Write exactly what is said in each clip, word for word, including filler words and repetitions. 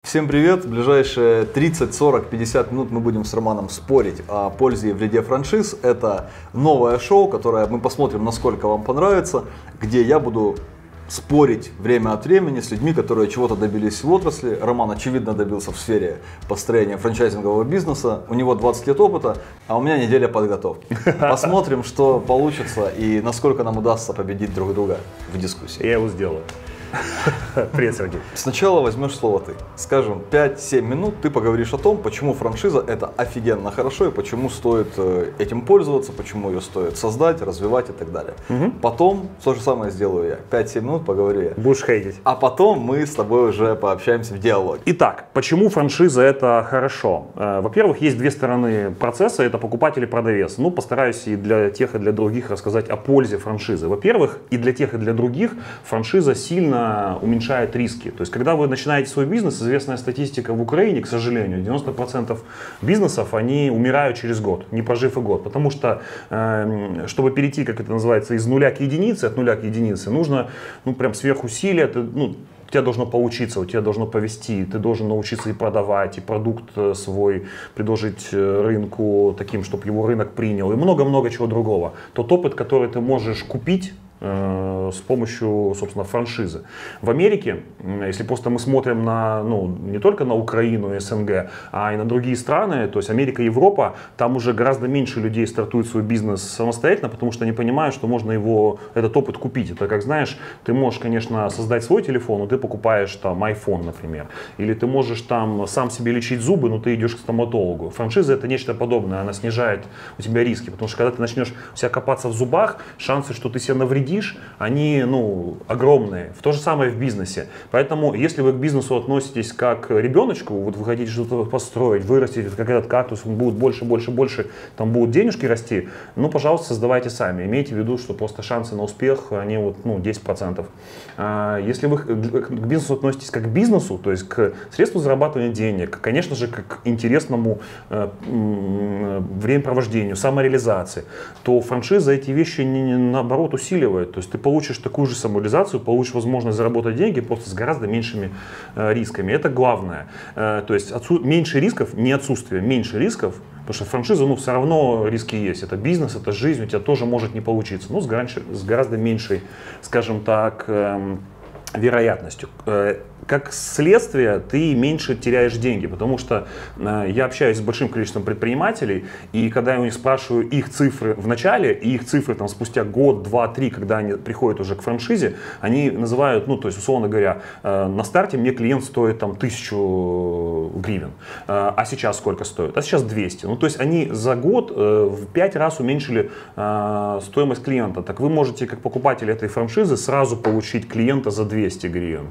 Всем привет! В ближайшие тридцать, сорок, пятьдесят минут мы будем с Романом спорить о пользе и вреде франшиз. Это новое шоу, которое мы посмотрим, насколько вам понравится, где я буду спорить время от времени с людьми, которые чего-то добились в отрасли. Роман, очевидно, добился в сфере построения франчайзингового бизнеса. У него двадцать лет опыта, а у меня неделя подготовки. Посмотрим, что получится и насколько нам удастся победить друг друга в дискуссии. Я его сделаю. Привет, Сергей. Сначала возьмешь слово ты. Скажем, пять-семь минут ты поговоришь о том, почему франшиза это офигенно хорошо и почему стоит этим пользоваться, почему ее стоит создать, развивать и так далее. Угу. Потом то же самое сделаю я. пять-семь минут поговорю я. Будешь хейтить. А потом мы с тобой уже пообщаемся в диалоге. Итак, почему франшиза это хорошо? Во-первых, есть две стороны процесса, это покупатель и продавец. Ну, постараюсь и для тех, и для других рассказать о пользе франшизы. Во-первых, и для тех, и для других франшиза сильно уменьшает риски. То есть, когда вы начинаете свой бизнес, известная статистика в Украине, к сожалению, девяносто процентов бизнесов, они умирают через год, не прожив и год. Потому что, э, чтобы перейти, как это называется, из нуля к единице, от нуля к единице, нужно, ну, прям сверхусилия, ты, ну, у тебя должно получиться, у тебя должно повести, ты должен научиться и продавать, и продукт свой предложить рынку таким, чтобы его рынок принял, и много-много чего другого. Тот опыт, который ты можешь купить с помощью, собственно, франшизы. В Америке, если просто мы смотрим на, ну, не только на Украину и СНГ, а и на другие страны, то есть Америка и Европа, там уже гораздо меньше людей стартуют свой бизнес самостоятельно, потому что они понимают, что можно его, этот опыт купить. Это как, знаешь, ты можешь, конечно, создать свой телефон, но ты покупаешь там iPhone, например. Или ты можешь там сам себе лечить зубы, но ты идешь к стоматологу. Франшиза это нечто подобное, она снижает у тебя риски, потому что когда ты начнешь себя копаться в зубах, шансы, что ты себе навредишь, они, ну, огромные. В то же самое в бизнесе. Поэтому, если вы к бизнесу относитесь как к ребеночку, вот вы хотите что-то построить, вырастить, как этот кактус, он будет больше, больше, больше, там будут денежки расти, ну, пожалуйста, создавайте сами. Имейте в виду, что просто шансы на успех, они вот, ну, десять процентов. А если вы к бизнесу относитесь как к бизнесу, то есть к средству зарабатывания денег, конечно же, как к интересному э, времяпровождению, самореализации, то франшиза эти вещи, не, не, наоборот, усиливает. То есть ты получишь такую же самореализацию, получишь возможность заработать деньги просто с гораздо меньшими э, рисками. Это главное. Э, то есть отсу- меньше рисков, не отсутствие, меньше рисков, потому что франшиза, ну, все равно риски есть. Это бизнес, это жизнь, у тебя тоже может не получиться. Ну, с, гораздо, с гораздо меньшей, скажем так, э, вероятностью. Э, как следствие, ты меньше теряешь деньги, потому что э, я общаюсь с большим количеством предпринимателей, и когда я у них спрашиваю их цифры в начале, и их цифры там спустя год, два, три, когда они приходят уже к франшизе, они называют, ну, то есть, условно говоря, э, на старте мне клиент стоит там тысячу гривен, э, а сейчас сколько стоит? А сейчас двести. Ну, то есть, они за год э, в пять раз уменьшили э, стоимость клиента. Так вы можете, как покупатель этой франшизы, сразу получить клиента за двести гривен,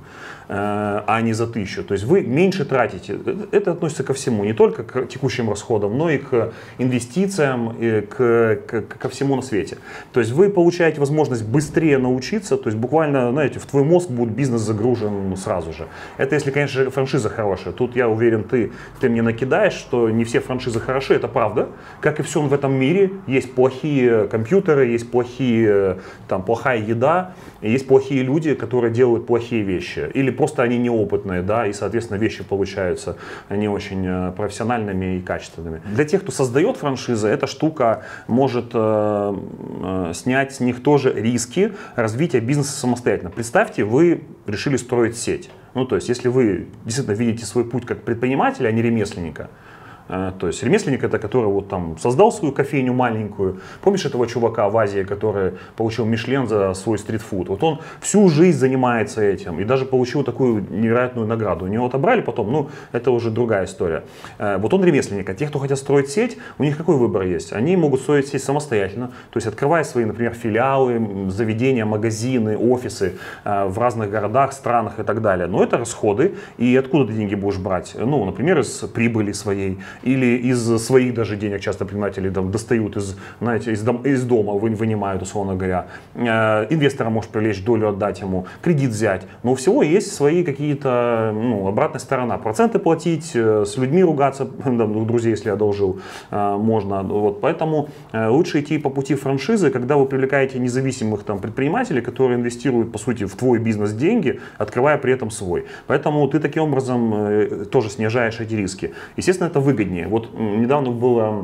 а не за тысячу. То есть вы меньше тратите. Это относится ко всему, не только к текущим расходам, но и к инвестициям, и к, к, ко всему на свете. То есть вы получаете возможность быстрее научиться, то есть буквально, знаете, в твой мозг будет бизнес загружен сразу же. Это если, конечно, франшиза хорошая. Тут я уверен, ты, ты мне накидаешь, что не все франшизы хороши, это правда. Как и все в этом мире, есть плохие компьютеры, есть плохие, там, плохая еда, есть плохие люди, которые делают плохие вещи. Или просто они неопытные, да, и, соответственно, вещи получаются не очень профессиональными и качественными. Для тех, кто создает франшизы, эта штука может э, э, снять с них тоже риски развития бизнеса самостоятельно. Представьте, вы решили строить сеть. Ну, то есть, если вы действительно видите свой путь как предпринимателя, а не ремесленника, то есть ремесленник это, который вот там создал свою кофейню маленькую. Помнишь этого чувака в Азии, который получил Мишлен за свой стритфуд? Вот он всю жизнь занимается этим и даже получил такую невероятную награду. У него отобрали потом, ну это уже другая история. Вот он ремесленник. А те, кто хотят строить сеть, у них какой выбор есть? Они могут строить сеть самостоятельно, то есть открывая свои, например, филиалы, заведения, магазины, офисы в разных городах, странах и так далее. Но это расходы. И откуда ты деньги будешь брать? Ну, например, из прибыли своей, или из своих даже денег часто предприниматели там достают из, знаете, из, дом, из дома, вы, вынимают, условно говоря. Э, инвестора может привлечь, долю отдать ему, кредит взять. Но у всего есть свои какие-то, ну, обратная сторона. Проценты платить, э, с людьми ругаться, у друзей, если одолжил, э, можно. Вот, поэтому э, лучше идти по пути франшизы, когда вы привлекаете независимых там предпринимателей, которые инвестируют, по сути, в твой бизнес деньги, открывая при этом свой. Поэтому ты таким образом э, тоже снижаешь эти риски. Естественно, это выгоднее. Вот недавно было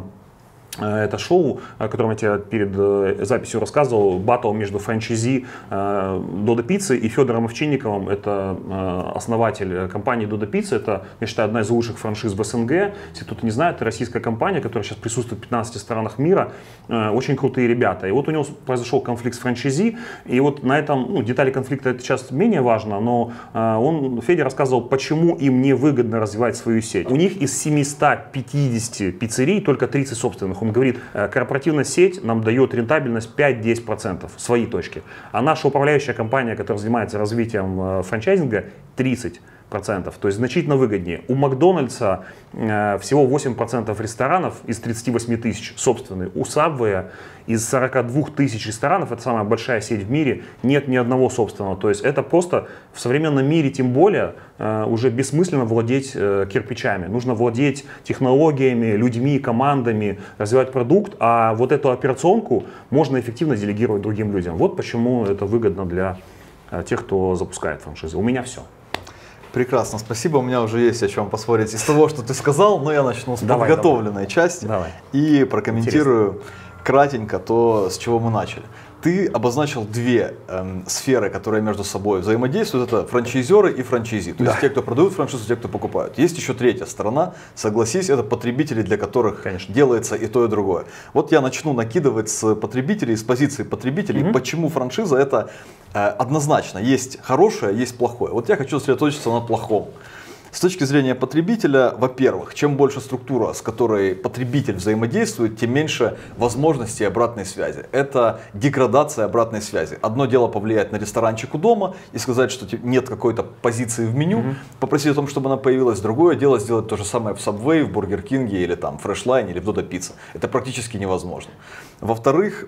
это шоу, о котором я тебе перед записью рассказывал, баттл между франчайзи Додо Пиццы и Федором Овчинниковым. Это основатель компании Додо Пицца. Это, я считаю, одна из лучших франшиз в СНГ. Если кто-то не знает, это российская компания, которая сейчас присутствует в пятнадцати странах мира. Очень крутые ребята. И вот у него произошел конфликт с франчайзи. И вот на этом, ну, детали конфликта это сейчас менее важно, но он, Федя рассказывал, почему им не выгодно развивать свою сеть. У них из семисот пятидесяти пиццерий только тридцать собственных. Он говорит, корпоративная сеть нам дает рентабельность пять-десять процентов, свои точки. А наша управляющая компания, которая занимается развитием франчайзинга, тридцать процентов. То есть значительно выгоднее. У Макдональдса э, всего восемь процентов ресторанов из тридцати восьми тысяч собственные. У Subway из сорока двух тысяч ресторанов, это самая большая сеть в мире, нет ни одного собственного. То есть это просто в современном мире, тем более, э, уже бессмысленно владеть э, кирпичами. Нужно владеть технологиями, людьми, командами, развивать продукт, а вот эту операционку можно эффективно делегировать другим людям. Вот почему это выгодно для э, тех, кто запускает франшизы. У меня все. Прекрасно, спасибо. У меня уже есть о чем поспорить из того, что ты сказал, но я начну с давай, подготовленной давай. части Давай. и прокомментирую Интересно. кратенько то, с чего мы начали. Ты обозначил две эм, сферы, которые между собой взаимодействуют. Это франчайзеры и франчайзи. То да. есть те, кто продают франшизу, те, кто покупают. Есть еще третья сторона, согласись, это потребители, для которых Конечно. делается и то, и другое. Вот я начну накидывать с потребителей, с позиции потребителей, угу. почему франшиза это э, однозначно. Есть хорошее, есть плохое. Вот я хочу сосредоточиться на плохом. С точки зрения потребителя, во-первых, чем больше структура, с которой потребитель взаимодействует, тем меньше возможностей обратной связи. Это деградация обратной связи. Одно дело повлиять на ресторанчик у дома и сказать, что нет какой-то позиции в меню, mm-hmm. попросить о том, чтобы она появилась. Другое дело сделать то же самое в Subway, в Burger King или там в Freshline или в Додо Пицца. Это практически невозможно. Во-вторых,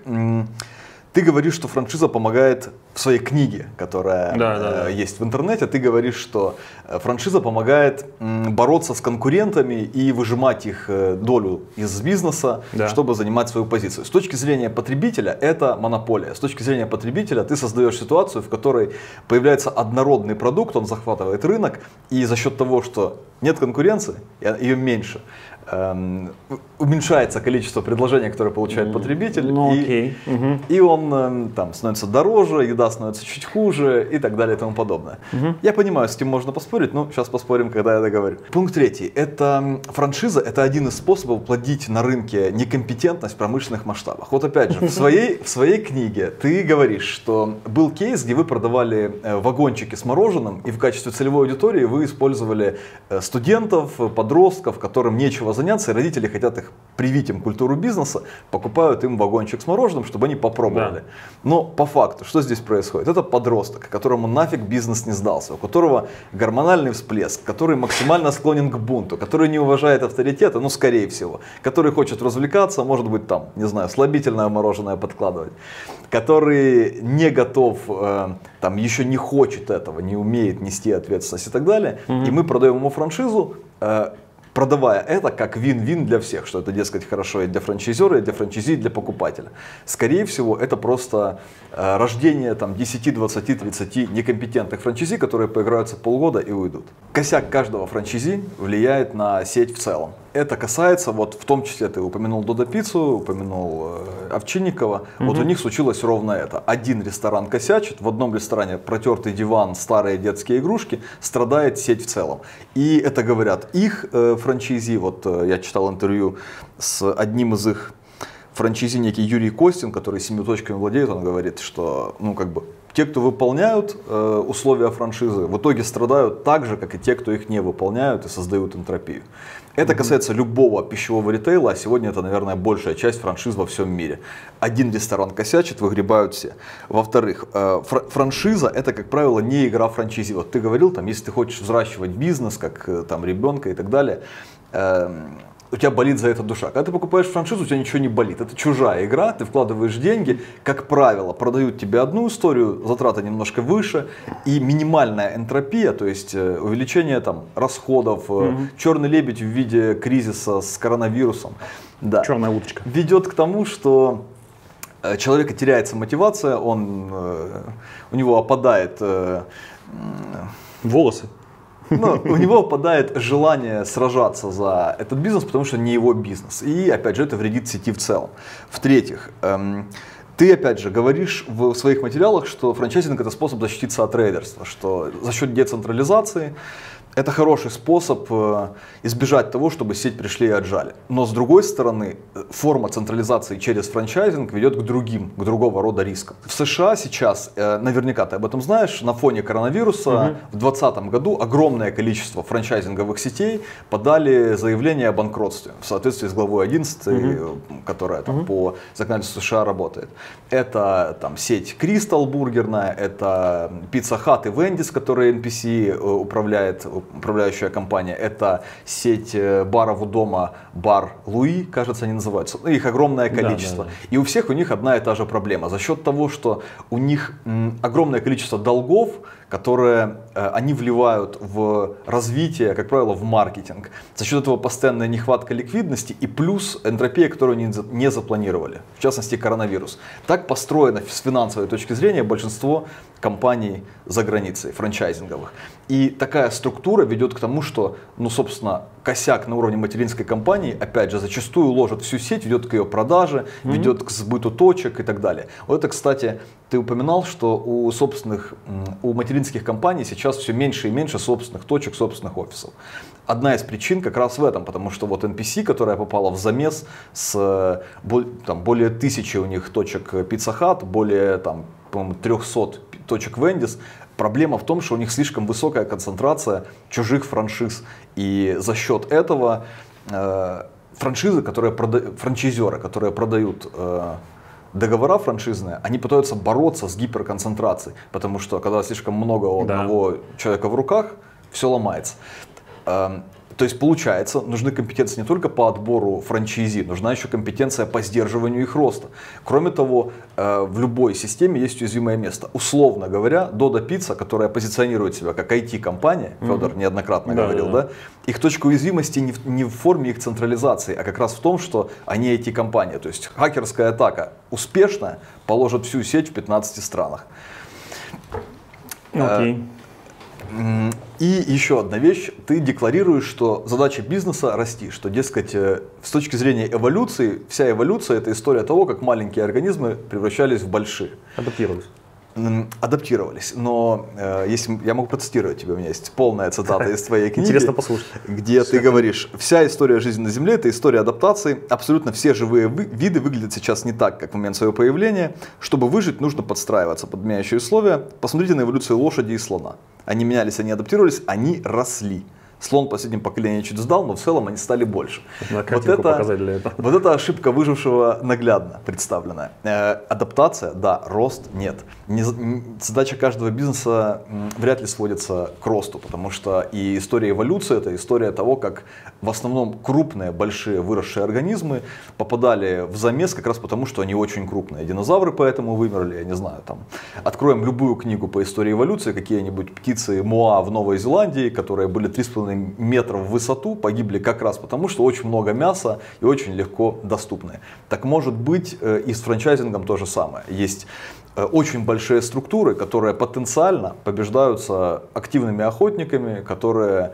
ты говоришь, что франшиза помогает в своей книге, которая да, да, да. есть в интернете. Ты говоришь, что франшиза помогает бороться с конкурентами и выжимать их долю из бизнеса, да. чтобы занимать свою позицию. С точки зрения потребителя это монополия. С точки зрения потребителя ты создаешь ситуацию, в которой появляется однородный продукт, он захватывает рынок, и за счет того, что нет конкуренции, ее меньше, эм, уменьшается количество предложений, которые получает потребитель, ну, и, угу. и он эм, там, становится дороже, еда становится чуть хуже и так далее и тому подобное. Угу. Я понимаю, с этим можно поспорить, но сейчас поспорим, когда я договорю. Пункт третий. Это франшиза, это один из способов плодить на рынке некомпетентность в промышленных масштабах. Вот опять же, в своей, в своей книге ты говоришь, что был кейс, где вы продавали вагончики с мороженым, и в качестве целевой аудитории вы использовали студентов, подростков, которым нечего заняться, и родители хотят их привить им культуру бизнеса, покупают им вагончик с мороженым, чтобы они попробовали. Да. Но по факту, что здесь происходит? Это подросток, которому нафиг бизнес не сдался, у которого гормональный всплеск, который максимально склонен к бунту, который не уважает авторитета, ну скорее всего, который хочет развлекаться, может быть там, не знаю, слабительное мороженое подкладывать, который не готов, э, там еще не хочет этого, не умеет нести ответственность и так далее, mm-hmm. и мы продаем ему франшизу, э, продавая это как вин-вин для всех, что это, дескать, хорошо и для франчайзера, и для франчайзи, и для покупателя. Скорее всего, это просто э, рождение там, десять, двадцать, тридцать некомпетентных франчайзи, которые поиграются полгода и уйдут. Косяк каждого франчайзи влияет на сеть в целом. Это касается, вот в том числе ты упомянул Додо Пиццу, упомянул э, Овчинникова, mm-hmm. вот у них случилось ровно это. Один ресторан косячит, в одном ресторане протертый диван, старые детские игрушки, страдает сеть в целом. И это говорят их э, франчайзи, вот э, я читал интервью с одним из их франчайзи, некий Юрий Костин, который семью точками владеет, он говорит, что ну как бы те, кто выполняют э, условия франшизы, в итоге страдают так же, как и те, кто их не выполняют и создают энтропию. Это касается любого пищевого ритейла, а сегодня это, наверное, большая часть франшиз во всем мире. Один ресторан косячит, выгребают все. Во-вторых, э, фр- франшиза это, как правило, не игра франчайзи. Вот ты говорил, там, если ты хочешь взращивать бизнес, как э, там, ребенка и так далее, э, у тебя болит за это душа. Когда ты покупаешь франшизу, у тебя ничего не болит. Это чужая игра, ты вкладываешь деньги. Как правило, продают тебе одну историю, затраты немножко выше. И минимальная энтропия, то есть увеличение там, расходов, mm-hmm. черный лебедь в виде кризиса с коронавирусом. Да, черная уточка. Ведет к тому, что человека теряется мотивация, он, у него опадает... Волосы. Но у него опадает желание сражаться за этот бизнес, потому что не его бизнес. И опять же это вредит сети в целом. В-третьих, эм, ты опять же говоришь в своих материалах, что франчайзинг это способ защититься от рейдерства, что за счет децентрализации это хороший способ избежать того, чтобы сеть пришли и отжали. Но с другой стороны, форма централизации через франчайзинг ведет к другим, к другого рода рискам. В США сейчас, наверняка ты об этом знаешь, на фоне коронавируса угу. в две тысячи двадцатом году огромное количество франчайзинговых сетей подали заявление о банкротстве в соответствии с главой одиннадцатой, угу. которая там, угу. по законодательству США работает. Это там, сеть Crystal бургерная, это Pizza Hut и Wendy's, которые эн пи си управляет, управляющая компания, это сеть баров у дома, бар Луи, кажется, они называются. Их огромное количество. Да, да, да. И у всех у них одна и та же проблема. За счет того, что у них м, огромное количество долгов, которые э, они вливают в развитие, как правило, в маркетинг. За счет этого постоянная нехватка ликвидности и плюс энтропия, которую они не запланировали. В частности, коронавирус. Так построено с финансовой точки зрения большинство компаний за границей, франчайзинговых. И такая структура ведет к тому, что, ну, собственно, косяк на уровне материнской компании, опять же, зачастую ложит всю сеть, ведет к ее продаже, mm-hmm. ведет к сбыту точек и так далее. Вот это, кстати, ты упоминал, что у собственных, у материнских компаний сейчас все меньше и меньше собственных точек, собственных офисов. Одна из причин как раз в этом, потому что вот эн пи си, которая попала в замес с там, более тысячи у них точек Pizza Hut, более там, по-моему, триста точек Wendy's, проблема в том, что у них слишком высокая концентрация чужих франшиз. И за счет этого э, франшизы, которые прода... франчайзеры, которые продают э, договора франшизные, они пытаются бороться с гиперконцентрацией. Потому что когда слишком много у одного да. человека в руках, все ломается. Э, То есть получается, нужны компетенции не только по отбору франчайзи, нужна еще компетенция по сдерживанию их роста. Кроме того, в любой системе есть уязвимое место. Условно говоря, Dodo Pizza, которая позиционирует себя как ай ти-компания, mm-hmm. Федор неоднократно да, говорил, да, да, их точка уязвимости не в, не в форме их централизации, а как раз в том, что они ай ти-компания. То есть хакерская атака успешная положит всю сеть в пятнадцати странах. Okay. И еще одна вещь, ты декларируешь, что задача бизнеса расти, что, дескать, с точки зрения эволюции, вся эволюция это история того, как маленькие организмы превращались в большие. Адаптировались. Адаптировались, но э, если, я могу процитировать тебе, у меня есть полная цитата из твоей книги, интересно послушать, где ты говоришь: вся история жизни на Земле это история адаптации, абсолютно все живые вы, виды выглядят сейчас не так, как в момент своего появления, чтобы выжить, нужно подстраиваться под меняющие условия. Посмотрите на эволюцию лошади и слона, они менялись, они адаптировались, они росли. Слон в последнем поколении чуть сдал, но в целом они стали больше. Вот это, для этого. вот это ошибка выжившего наглядно представленная. Э, адаптация, да, рост, нет. Не, не, задача каждого бизнеса м, вряд ли сводится к росту, потому что и история эволюции это история того, как в основном крупные, большие, выросшие организмы попадали в замес как раз потому, что они очень крупные. Динозавры поэтому вымерли, я не знаю, там. Откроем любую книгу по истории эволюции, какие-нибудь птицы Моа в Новой Зеландии, которые были три с половиной метров в высоту, погибли как раз потому, что очень много мяса и очень легко доступные. Так может быть и с франчайзингом то же самое. Есть очень большие структуры, которые потенциально побеждаются активными охотниками, которые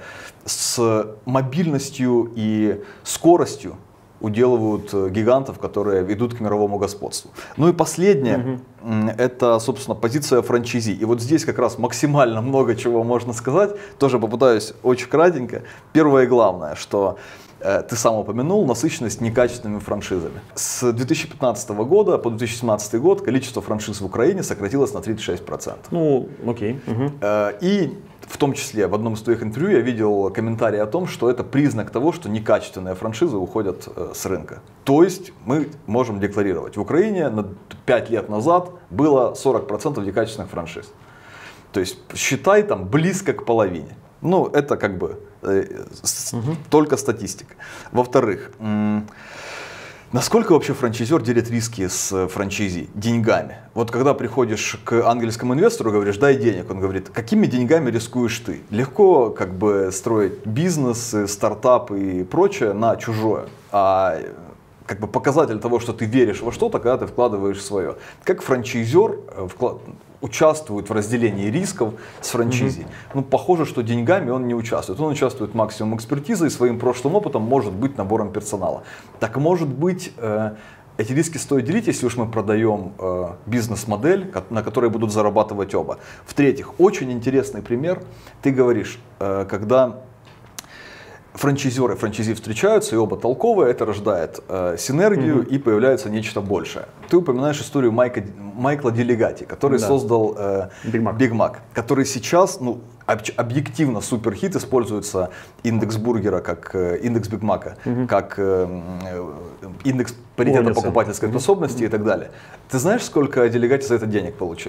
с мобильностью и скоростью уделывают гигантов, которые ведут к мировому господству. Ну и последнее, mm-hmm. это, собственно, позиция франчайзи. И вот здесь как раз максимально много чего можно сказать. Тоже попытаюсь очень кратенько. Первое и главное, что э, ты сам упомянул, насыщенность некачественными франшизами. С две тысячи пятнадцатого года по две тысячи семнадцатый год количество франшиз в Украине сократилось на тридцать шесть процентов. Ну, окей. Mm-hmm. Э, и в том числе в одном из твоих интервью я видел комментарий о том, что это признак того, что некачественные франшизы уходят э, с рынка. То есть мы можем декларировать, в Украине на пять лет назад было сорок процентов некачественных франшиз. То есть считай там близко к половине. Ну, это как бы э, с, угу. только статистика. Во-вторых, м- насколько вообще франчайзер делит риски с франчайзи деньгами? Вот когда приходишь к ангельскому инвестору, говоришь, дай денег, он говорит, какими деньгами рискуешь ты? Легко как бы строить бизнес, стартап и прочее на чужое. А как бы показатель того, что ты веришь во что-то, когда ты вкладываешь свое. Как франчайзер вклад... участвует в разделении рисков с франчайзи? Mm-hmm. Ну, похоже, что деньгами он не участвует. Он участвует максимум экспертизой, своим прошлым опытом, может быть, набором персонала. Так может быть, э, эти риски стоит делить, если уж мы продаем э, бизнес-модель, на которой будут зарабатывать оба. В-третьих, очень интересный пример. Ты говоришь, э, когда франчайзеры и франчайзи встречаются, и оба толковые, это рождает э, синергию, mm-hmm. и появляется нечто большее. Ты упоминаешь историю Майка, Майкла Делегати, который да. создал э, Big Mac. Big Mac, который сейчас, ну, об, объективно суперхит, используется индекс бургера как э, индекс Биг Мака, mm-hmm. как э, индекс паритета Помнится. покупательской mm-hmm. способности mm-hmm. и так далее. Ты знаешь, сколько Делегати за это денег получил?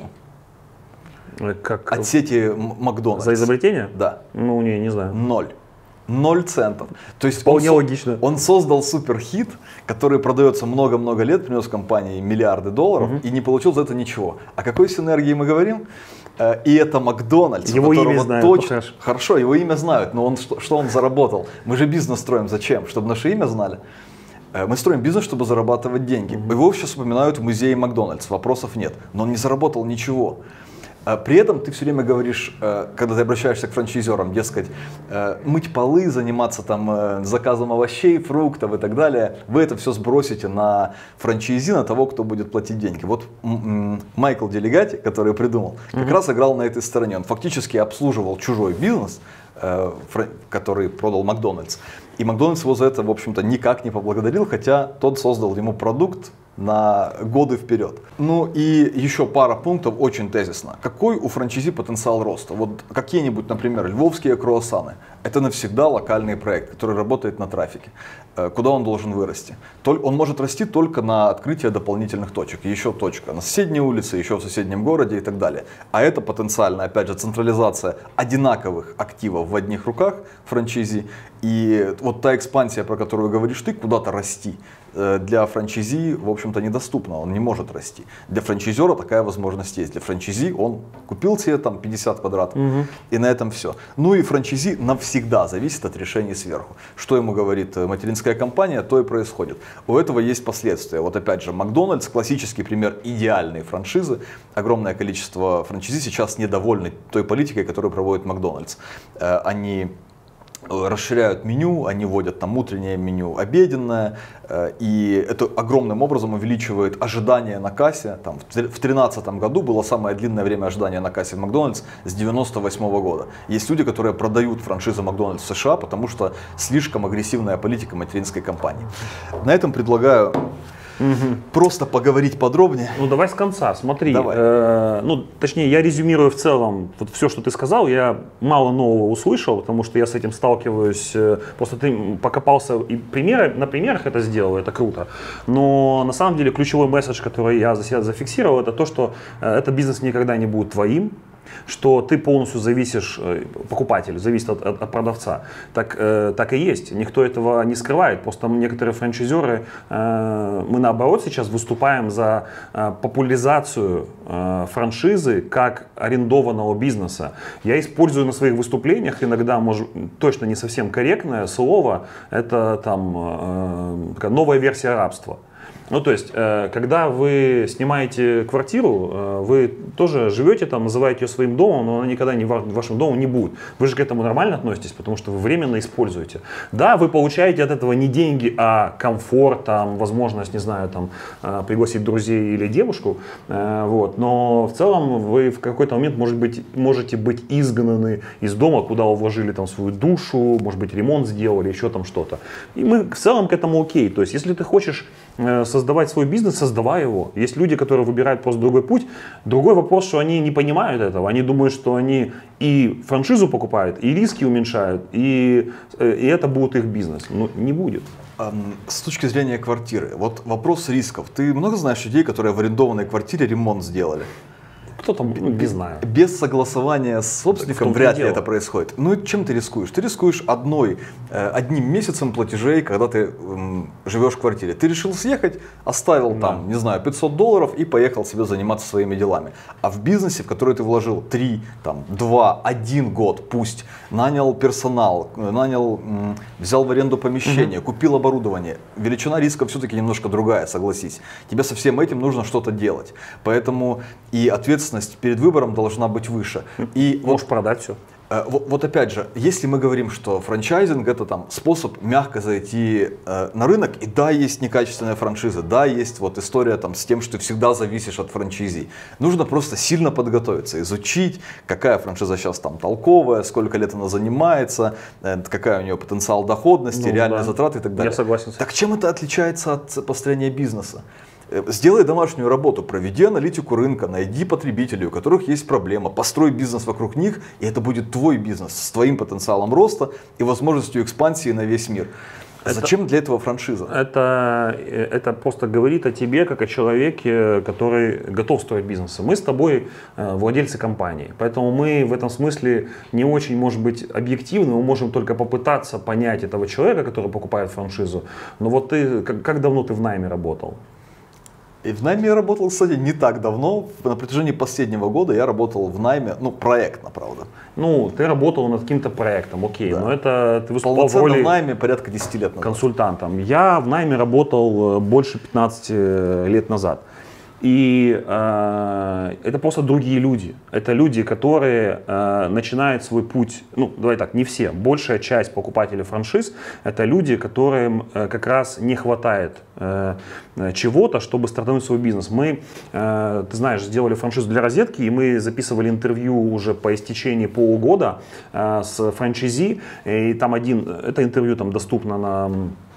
Как? От сети Макдональдс. За изобретение? Да. Ну, не, не знаю. Ноль. Ноль центов. То есть вполне он, логично. Он создал суперхит, который продается много-много лет, принес компании миллиарды долларов, угу. и не получил за это ничего. О какой синергии мы говорим? И это Макдональдс. Его имя знают. Точно... Хорошо, его имя знают, но он, что, что он заработал? Мы же бизнес строим зачем? Чтобы наше имя знали? Мы строим бизнес, чтобы зарабатывать деньги. Угу. Его сейчас упоминают в музее Макдональдс, вопросов нет. Но он не заработал ничего. При этом ты все время говоришь, когда ты обращаешься к франчайзерам, дескать, мыть полы, заниматься там заказом овощей, фруктов и так далее, вы это все сбросите на франчайзи, на того, кто будет платить деньги. Вот Майкл Делегати, который придумал, как mm-hmm. раз играл на этой стороне. Он фактически обслуживал чужой бизнес, который продал Макдональдс. И Макдональдс его за это, в общем-то, никак не поблагодарил, хотя тот создал ему продукт на годы вперед. Ну и еще пара пунктов очень тезисно. Какой у франчайзи потенциал роста? Вот какие-нибудь, например, львовские круассаны. Это навсегда локальный проект, который работает на трафике. Куда он должен вырасти? Он может расти только на открытие дополнительных точек. Еще точка на соседней улице, еще в соседнем городе и так далее. А это потенциально, опять же, централизация одинаковых активов в одних руках франчайзи. И вот та экспансия, про которую говоришь ты, куда-то расти, для франчайзи, в общем-то, недоступна, он не может расти. Для франчайзера такая возможность есть. Для франчайзи он купил себе там пятьдесят квадратов, угу. и на этом все. Ну и франчайзи навсегда зависит от решений сверху. Что ему говорит материнская компания, то и происходит. У этого есть последствия. Вот опять же, Макдональдс, классический пример идеальной франшизы. Огромное количество франчайзи сейчас недовольны той политикой, которую проводит Макдональдс. Они расширяют меню, они вводят там утреннее меню, обеденное, и это огромным образом увеличивает ожидание на кассе. Там, в две тысячи тринадцатом году было самое длинное время ожидания на кассе в Макдональдс с девяносто восьмого года. Есть люди, которые продают франшизу Макдональдс в США, потому что слишком агрессивная политика материнской компании. На этом предлагаю Угу. просто поговорить подробнее. Ну давай с конца, смотри. Э, ну, точнее, я резюмирую в целом вот все, что ты сказал. Я мало нового услышал, потому что я с этим сталкиваюсь. Просто ты покопался и примеры, на примерах это сделал, это круто. Но на самом деле ключевой месседж, который я за себя зафиксировал, это то, что этот бизнес никогда не будет твоим. Что ты полностью зависишь, покупатель зависит от, от, от продавца. Так, э, так и есть. Никто этого не скрывает. Просто некоторые франчайзеры, э, мы наоборот сейчас выступаем за э, популяризацию э, франшизы как арендованного бизнеса. Я использую на своих выступлениях иногда, может, точно не совсем корректное слово, это там э, новая версия рабства. Ну, то есть, э, когда вы снимаете квартиру, э, вы тоже живете там, называете ее своим домом, но она никогда не ва- вашим домом не будет. Вы же к этому нормально относитесь, потому что вы временно используете. Да, вы получаете от этого не деньги, а комфорт, там, возможность, не знаю, там, э, пригласить друзей или девушку, э, вот. Но в целом вы в какой-то момент, может быть, можете быть изгнаны из дома, куда вы вложили там свою душу, может быть, ремонт сделали, еще там что-то. И мы в целом к этому окей. То есть, если ты хочешь э, создавать свой бизнес, создавай его. Есть люди, которые выбирают просто другой путь. Другой вопрос, что они не понимают этого. Они думают, что они и франшизу покупают, и риски уменьшают, и, и это будет их бизнес. Но не будет. С точки зрения квартиры, вот вопрос рисков. Ты много знаешь людей, которые в арендованной квартире ремонт сделали? Кто-то, ну, не знаю. Без согласования с собственником вряд ли это происходит. Ну чем ты рискуешь? Ты рискуешь одной, одним месяцем платежей, когда ты м, живешь в квартире. Ты решил съехать, оставил да. там, не знаю, пятьсот долларов и поехал себе заниматься своими делами. А в бизнесе, в который ты вложил три, там, два, один год, пусть, нанял персонал, нанял, м, взял в аренду помещение, угу. купил оборудование, величина риска все-таки немножко другая, согласись. Тебе со всем этим нужно что-то делать. Поэтому и ответственность перед выбором должна быть выше. И можешь вот, продать все. Э, вот, вот опять же, если мы говорим, что франчайзинг это там способ мягко зайти э, на рынок, и да, есть некачественная франшиза, да, есть вот история там с тем, что ты всегда зависишь от франчайзи. Нужно просто сильно подготовиться, изучить, какая франшиза сейчас там толковая, сколько лет она занимается, э, какая у нее потенциал доходности, ну, реальные да. затраты и так далее. Я согласен. Так чем это отличается от построения бизнеса? Сделай домашнюю работу, проведи аналитику рынка, найди потребителей, у которых есть проблема, построй бизнес вокруг них, и это будет твой бизнес с твоим потенциалом роста и возможностью экспансии на весь мир. Это, Зачем для этого франшиза? Это, это просто говорит о тебе, как о человеке, который готов строить бизнес. Мы с тобой владельцы компании, поэтому мы в этом смысле не очень, может быть, объективны, мы можем только попытаться понять этого человека, который покупает франшизу. Но вот ты, как, как давно ты в найме работал? И в найме я работал, кстати, не так давно. На протяжении последнего года я работал в найме, ну, проектно, правда. Ну, ты работал над каким-то проектом, окей, да. но это ты выступал в роли в найме порядка десяти лет назад. Консультантом. Я в найме работал больше пятнадцати лет назад. И э, это просто другие люди. Это люди, которые э, начинают свой путь, ну, давай так, не все, большая часть покупателей франшиз, это люди, которым э, как раз не хватает э, чего-то, чтобы стартануть свой бизнес. Мы, э, ты знаешь, сделали франшизу для розетки, и мы записывали интервью уже по истечении полугода э, с франчайзи, и там один, это интервью там доступно на...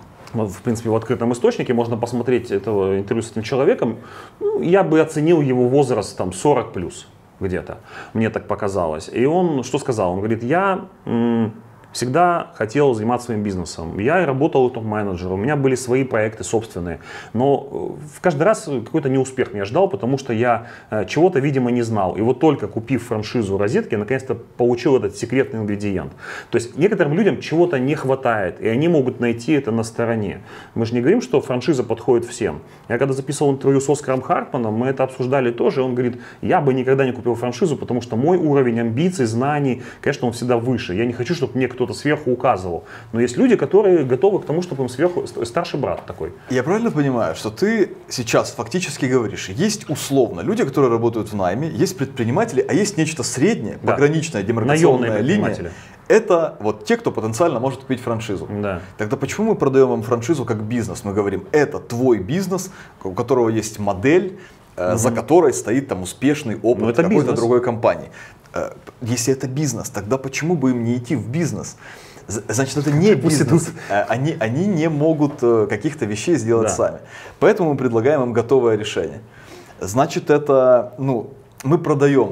В принципе, в открытом источнике можно посмотреть это интервью с этим человеком. Ну, я бы оценил его возраст там сорок плюс где-то. Мне так показалось. И он что сказал? Он говорит, я м- всегда хотел заниматься своим бизнесом. Я и работал топ-менеджером, у меня были свои проекты собственные. Но в каждый раз какой-то неуспех меня ждал, потому что я чего-то, видимо, не знал. И вот только купив франшизу розетки, я наконец-то получил этот секретный ингредиент. То есть некоторым людям чего-то не хватает, и они могут найти это на стороне. Мы же не говорим, что франшиза подходит всем. Я когда записывал интервью с Оскаром Хартманом, мы это обсуждали тоже. Он говорит, я бы никогда не купил франшизу, потому что мой уровень амбиций, знаний, конечно, он всегда выше. Я не хочу, чтобы мне кто-то сверху указывал. Но есть люди, которые готовы к тому, чтобы им сверху старший брат такой. Я правильно понимаю, что ты сейчас фактически говоришь, есть условно люди, которые работают в найме, есть предприниматели, а есть нечто среднее, да. пограничная демаркационная линия. Это вот те, кто потенциально может купить франшизу. Да. Тогда почему мы продаем вам франшизу как бизнес? Мы говорим, это твой бизнес, у которого есть модель, угу. за которой стоит там успешный опыт какой-то другой компании. Если это бизнес, тогда почему бы им не идти в бизнес? Значит, это не бизнес. Они, они не могут каких-то вещей сделать да. сами. Поэтому мы предлагаем им готовое решение. Значит, это, ну, мы продаем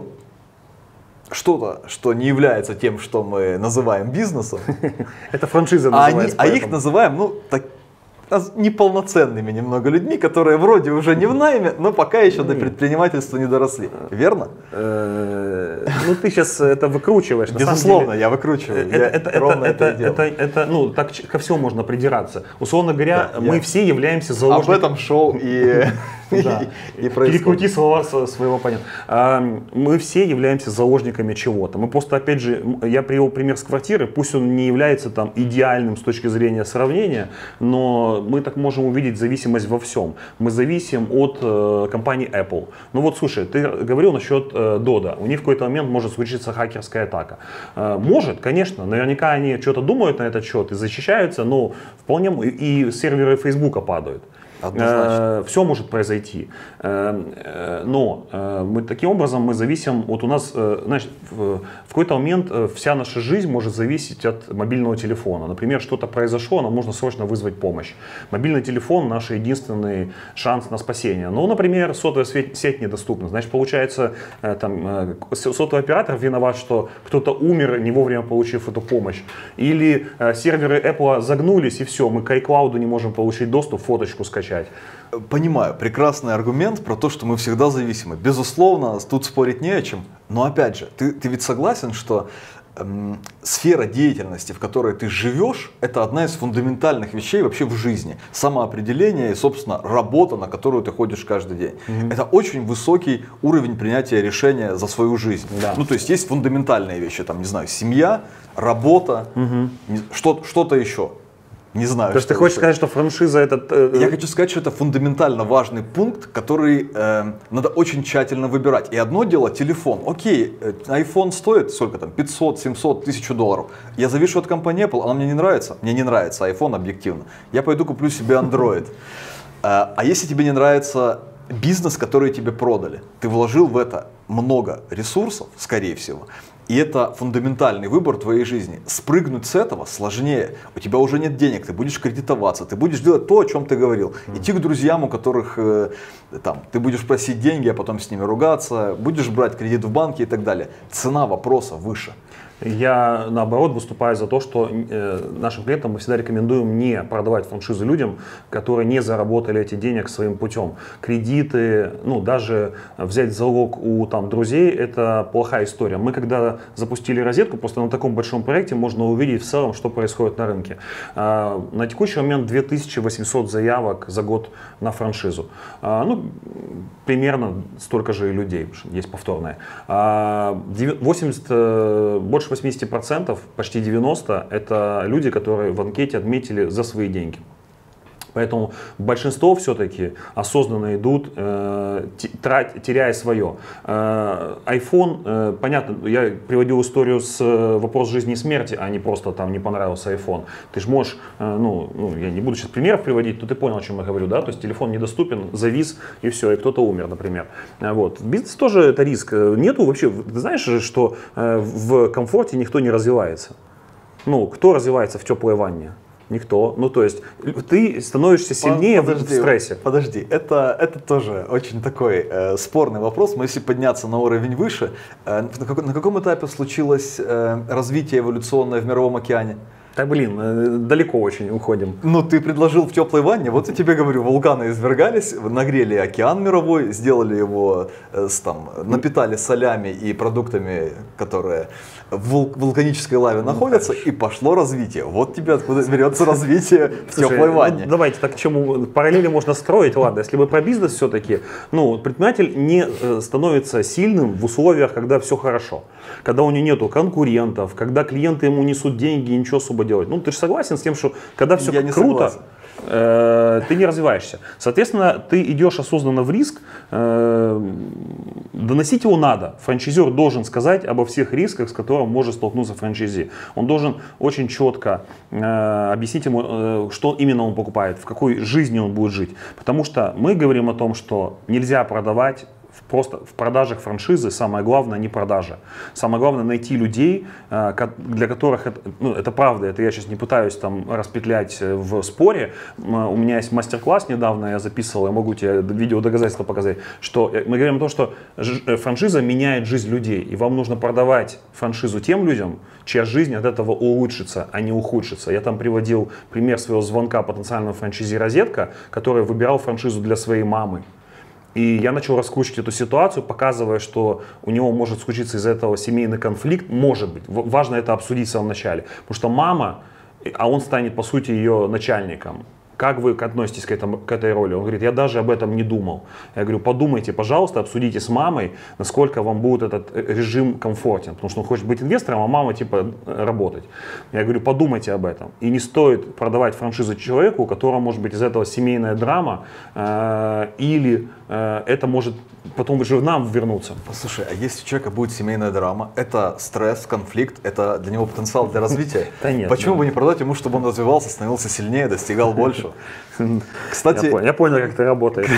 что-то, что не является тем, что мы называем бизнесом. Это франшиза называется. А их называем, ну, так, неполноценными немного людьми, которые вроде уже не в найме, но пока еще до предпринимательства не доросли. Верно? Ну ты сейчас это выкручиваешь. Безусловно, я выкручиваю. Это, ну, так ко всему можно придираться. Условно говоря, мы все являемся заложниками. Об этом шоу и перекрути слова своего оппонента. Мы все являемся заложниками чего-то. Мы просто, опять же, я привел пример с квартиры, пусть он не является там идеальным с точки зрения сравнения, но мы так можем увидеть зависимость во всем. Мы зависим от э, компании Apple. Ну вот, слушай, ты говорил насчет э, Дода. У них в какой-то момент может случиться хакерская атака. Э, может, конечно. Наверняка они что-то думают на этот счет и защищаются, но вполне и серверы Фейсбука падают. Э, все может произойти. Э, э, но э, мы, таким образом мы зависим, вот у нас, э, знаешь, в, в какой-то момент э, вся наша жизнь может зависеть от мобильного телефона. Например, что-то произошло, нам нужно срочно вызвать помощь. Мобильный телефон наш единственный шанс на спасение. Ну, например, сотовая сеть недоступна. Значит, получается, э, там, э, сотовый оператор виноват, что кто-то умер, не вовремя получив эту помощь. Или э, серверы Apple загнулись, и все, мы к iCloud не можем получить доступ, фоточку скачать. возвращать. Понимаю, прекрасный аргумент про то, что мы всегда зависимы. Безусловно, тут спорить не о чем. Но опять же, ты, ты ведь согласен, что эм, сфера деятельности, в которой ты живешь, это одна из фундаментальных вещей вообще в жизни. Самоопределение и, собственно, работа, на которую ты ходишь каждый день. Mm-hmm. Это очень высокий уровень принятия решения за свою жизнь. Да. Ну, то есть есть фундаментальные вещи, там, не знаю, семья, работа, mm-hmm. что, что-то еще. Не знаю. То есть ты хочешь еще. сказать, что франшиза это... Э, Я хочу сказать, что это фундаментально важный пункт, который э, надо очень тщательно выбирать. И одно дело телефон. Окей, iPhone стоит сколько там, пятьсот, семьсот, тысячу долларов. Я завишу от компании Apple, она мне не нравится. Мне не нравится iPhone объективно. Я пойду куплю себе Android. А если тебе не нравится бизнес, который тебе продали, ты вложил в это много ресурсов, скорее всего. И это фундаментальный выбор твоей жизни. Спрыгнуть с этого сложнее. У тебя уже нет денег, ты будешь кредитоваться, ты будешь делать то, о чем ты говорил. Mm. Идти к друзьям, у которых э, там, ты будешь просить деньги, а потом с ними ругаться, будешь брать кредит в банке и так далее. Цена вопроса выше. Я, наоборот, выступаю за то, что э, нашим клиентам мы всегда рекомендуем не продавать франшизу людям, которые не заработали эти денег своим путем. Кредиты, ну, даже взять залог у там, друзей, это плохая история. Мы, когда запустили розетку, просто на таком большом проекте можно увидеть в целом, что происходит на рынке. Э, на текущий момент две тысячи восемьсот заявок за год на франшизу. Э, ну, примерно столько же и людей, есть повторные. Э, восемьдесят, больше восемьдесят процентов, почти девяносто процентов, это люди, которые в анкете отметили за свои деньги. Поэтому большинство все-таки осознанно идут, э, трать, теряя свое. Э, iPhone, э, понятно, я приводил историю с э, вопрос жизни и смерти, а не просто там не понравился iPhone. Ты же можешь, э, ну, ну, я не буду сейчас примеров приводить, но ты понял, о чем я говорю, да? То есть телефон недоступен, завис и все, и кто-то умер, например. Вот. Бизнес тоже это риск. Нету вообще, ты знаешь же, что э, в комфорте никто не развивается. Ну, кто развивается в теплой ванне? Никто. Ну, то есть, ты становишься сильнее подожди, в стрессе. Подожди, это, это тоже очень такой э, спорный вопрос. Но если подняться на уровень выше, э, на, как, на каком этапе случилось э, развитие эволюционное в Мировом океане? Да блин, далеко очень уходим. Ну, ты предложил в теплой ванне, вот я тебе говорю, вулканы извергались, нагрели океан мировой, сделали его, с, там, напитали солями и продуктами, которые в вул- вулканической лаве находятся, и пошло развитие. Вот тебе откуда берется развитие в Слушай, теплой ванне. Ну, давайте так, к чему параллели можно строить, ладно, если бы про бизнес все-таки, ну, предприниматель не становится сильным в условиях, когда все хорошо, когда у него нету конкурентов, когда клиенты ему несут деньги и ничего особо делать. Ну, ты же согласен с тем, что когда все Я круто, э, ты не развиваешься. Соответственно, ты идешь осознанно в риск, э, доносить его надо. Франчайзер должен сказать обо всех рисках, с которым может столкнуться франчайзи. Он должен очень четко э, объяснить ему, э, что именно он покупает, в какой жизни он будет жить. Потому что мы говорим о том, что нельзя продавать. Просто в продажах франшизы самое главное не продажа. Самое главное найти людей, для которых это, ну, это правда, это я сейчас не пытаюсь там распетлять в споре. У меня есть мастер-класс недавно, я записывал, я могу тебе видео доказательства показать, что мы говорим о том, что франшиза меняет жизнь людей, и вам нужно продавать франшизу тем людям, чья жизнь от этого улучшится, а не ухудшится. Я там приводил пример своего звонка потенциального франшизи «Розетка», который выбирал франшизу для своей мамы. И я начал раскручивать эту ситуацию, показывая, что у него может случиться из-за этого семейный конфликт. Может быть. Важно это обсудить в самом начале. Потому что мама, а он станет, по сути, ее начальником. Как вы относитесь к, этому, к этой роли? Он говорит, я даже об этом не думал. Я говорю, подумайте, пожалуйста, обсудите с мамой, насколько вам будет этот режим комфортен. Потому что он хочет быть инвестором, а мама типа работать. Я говорю, подумайте об этом. И не стоит продавать франшизу человеку, у которого может быть из этого семейная драма, э, или э, это может потом же нам вернуться. Послушай, а если у человека будет семейная драма, это стресс, конфликт, это для него потенциал для развития? Да нет. Почему бы не продать ему, чтобы он развивался, становился сильнее, достигал больше? Кстати, я, понял, я понял, как это работает.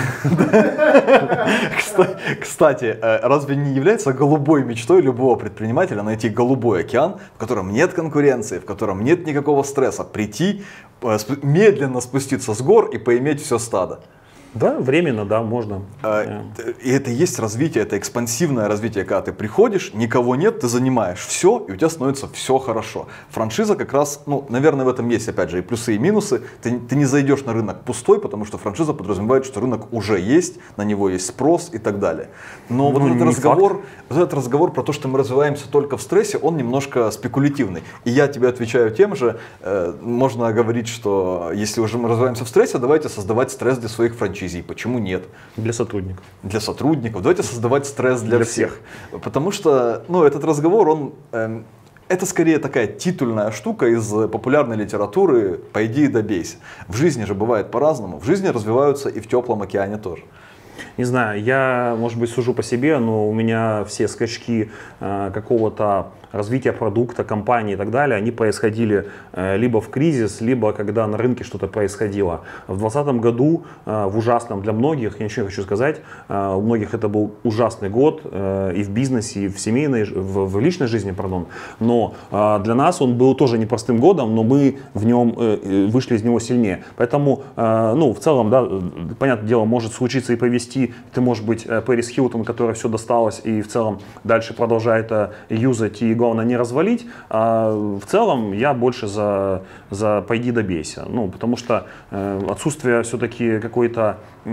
Кстати, разве не является голубой мечтой любого предпринимателя найти голубой океан, в котором нет конкуренции, в котором нет никакого стресса, прийти, медленно спуститься с гор и поиметь все стадо? Да, временно, да, можно. А, и это и есть развитие, это экспансивное развитие, когда ты приходишь, никого нет, ты занимаешь все, и у тебя становится все хорошо. Франшиза как раз, ну, наверное, в этом есть, опять же, и плюсы, и минусы. Ты, ты не зайдешь на рынок пустой, потому что франшиза подразумевает, что рынок уже есть, на него есть спрос и так далее. Но ну, вот, этот разговор, вот этот разговор про то, что мы развиваемся только в стрессе, он немножко спекулятивный. И я тебе отвечаю тем же, э, можно говорить, что если уже мы развиваемся в стрессе, давайте создавать стресс для своих франшиз. Почему нет? Для сотрудников. Для сотрудников. Давайте создавать стресс для, для всех. всех. Потому что, ну, этот разговор, он, э, это скорее такая титульная штука из популярной литературы «Пойди и добейся». В жизни же бывает по-разному. В жизни развиваются и в теплом океане тоже. Не знаю, я, может быть, сужу по себе, но у меня все скачки э, какого-то развития продукта, компании и так далее, они происходили э, либо в кризис, либо когда на рынке что-то происходило. В двадцатом году, э, в ужасном для многих, я ничего не хочу сказать, э, у многих это был ужасный год э, и в бизнесе, и в семейной, в, в личной жизни, пардон. Но э, для нас он был тоже непростым годом, но мы в нем э, вышли из него сильнее. Поэтому, э, ну, в целом, да, понятное дело, может случиться и повести. Ты можешь быть Пэрис Хилтон, которой все досталось и в целом дальше продолжает э, юзать и главное не развалить, а в целом я больше за, за пойди добейся. Ну, потому что э, отсутствие все-таки какой-то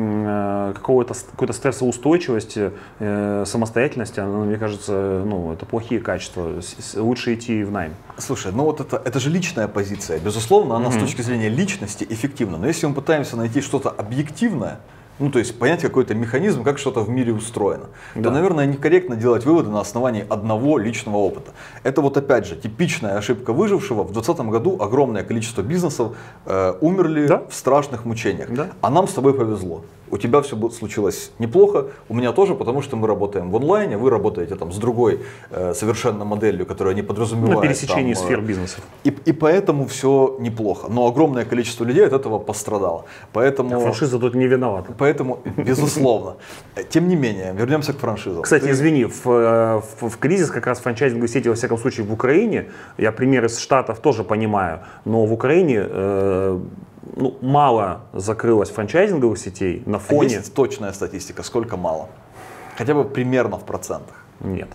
э, какой-то, какой-то стрессоустойчивости, э, самостоятельности, оно, мне кажется, ну, это плохие качества. С, лучше идти в найм. Слушай, ну вот это, это же личная позиция. Безусловно, она mm-hmm. с точки зрения личности эффективна. Но если мы пытаемся найти что-то объективное, ну, то есть понять какой-то механизм, как что-то в мире устроено, да. то, наверное, некорректно делать выводы на основании одного личного опыта. Это вот опять же типичная ошибка выжившего. В двадцатом году огромное количество бизнесов э, умерли да? в страшных мучениях. Да? А нам с тобой повезло. У тебя все случилось неплохо, у меня тоже, потому что мы работаем в онлайне, вы работаете там с другой э, совершенно моделью, которая не подразумевает... На пересечении там, сфер бизнеса. И, и поэтому все неплохо. Но огромное количество людей от этого пострадало. Поэтому... А франшиза тут не виновата. Поэтому, безусловно. Тем не менее, вернемся к франшизам. Кстати, Ты... извини, в, в, в кризис как раз франчайзинговые сети, во всяком случае, в Украине, я пример из Штатов тоже понимаю, но в Украине... Э, Ну, мало закрылось франчайзинговых сетей на фоне... А есть точная статистика, сколько мало? Хотя бы примерно в процентах? Нет.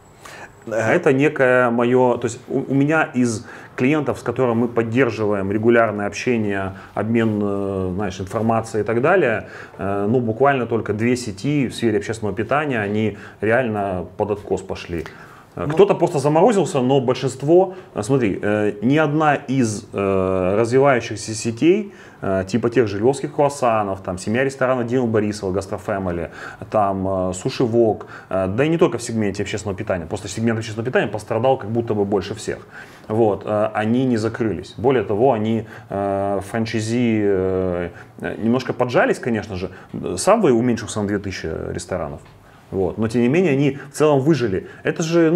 Это некое мое... То есть у, у меня из клиентов, с которыми мы поддерживаем регулярное общение, обмен, знаешь, информацией и так далее, ну, буквально только две сети в сфере общественного питания, они реально под откос пошли. Кто-то ну, просто заморозился, но большинство, смотри, э, ни одна из э, развивающихся сетей, э, типа тех же львовских круассанов, там, семья ресторанов Димы Борисова, Гастрофэмили, там, э, Суши Вок, э, да и не только в сегменте общественного питания, просто сегмент общественного питания пострадал как будто бы больше всех. Вот, э, они не закрылись. Более того, они, э, франчайзи, э, немножко поджались, конечно же. Subway уменьшился на две тысячи ресторанов. Вот. Но тем не менее они в целом выжили. Это же,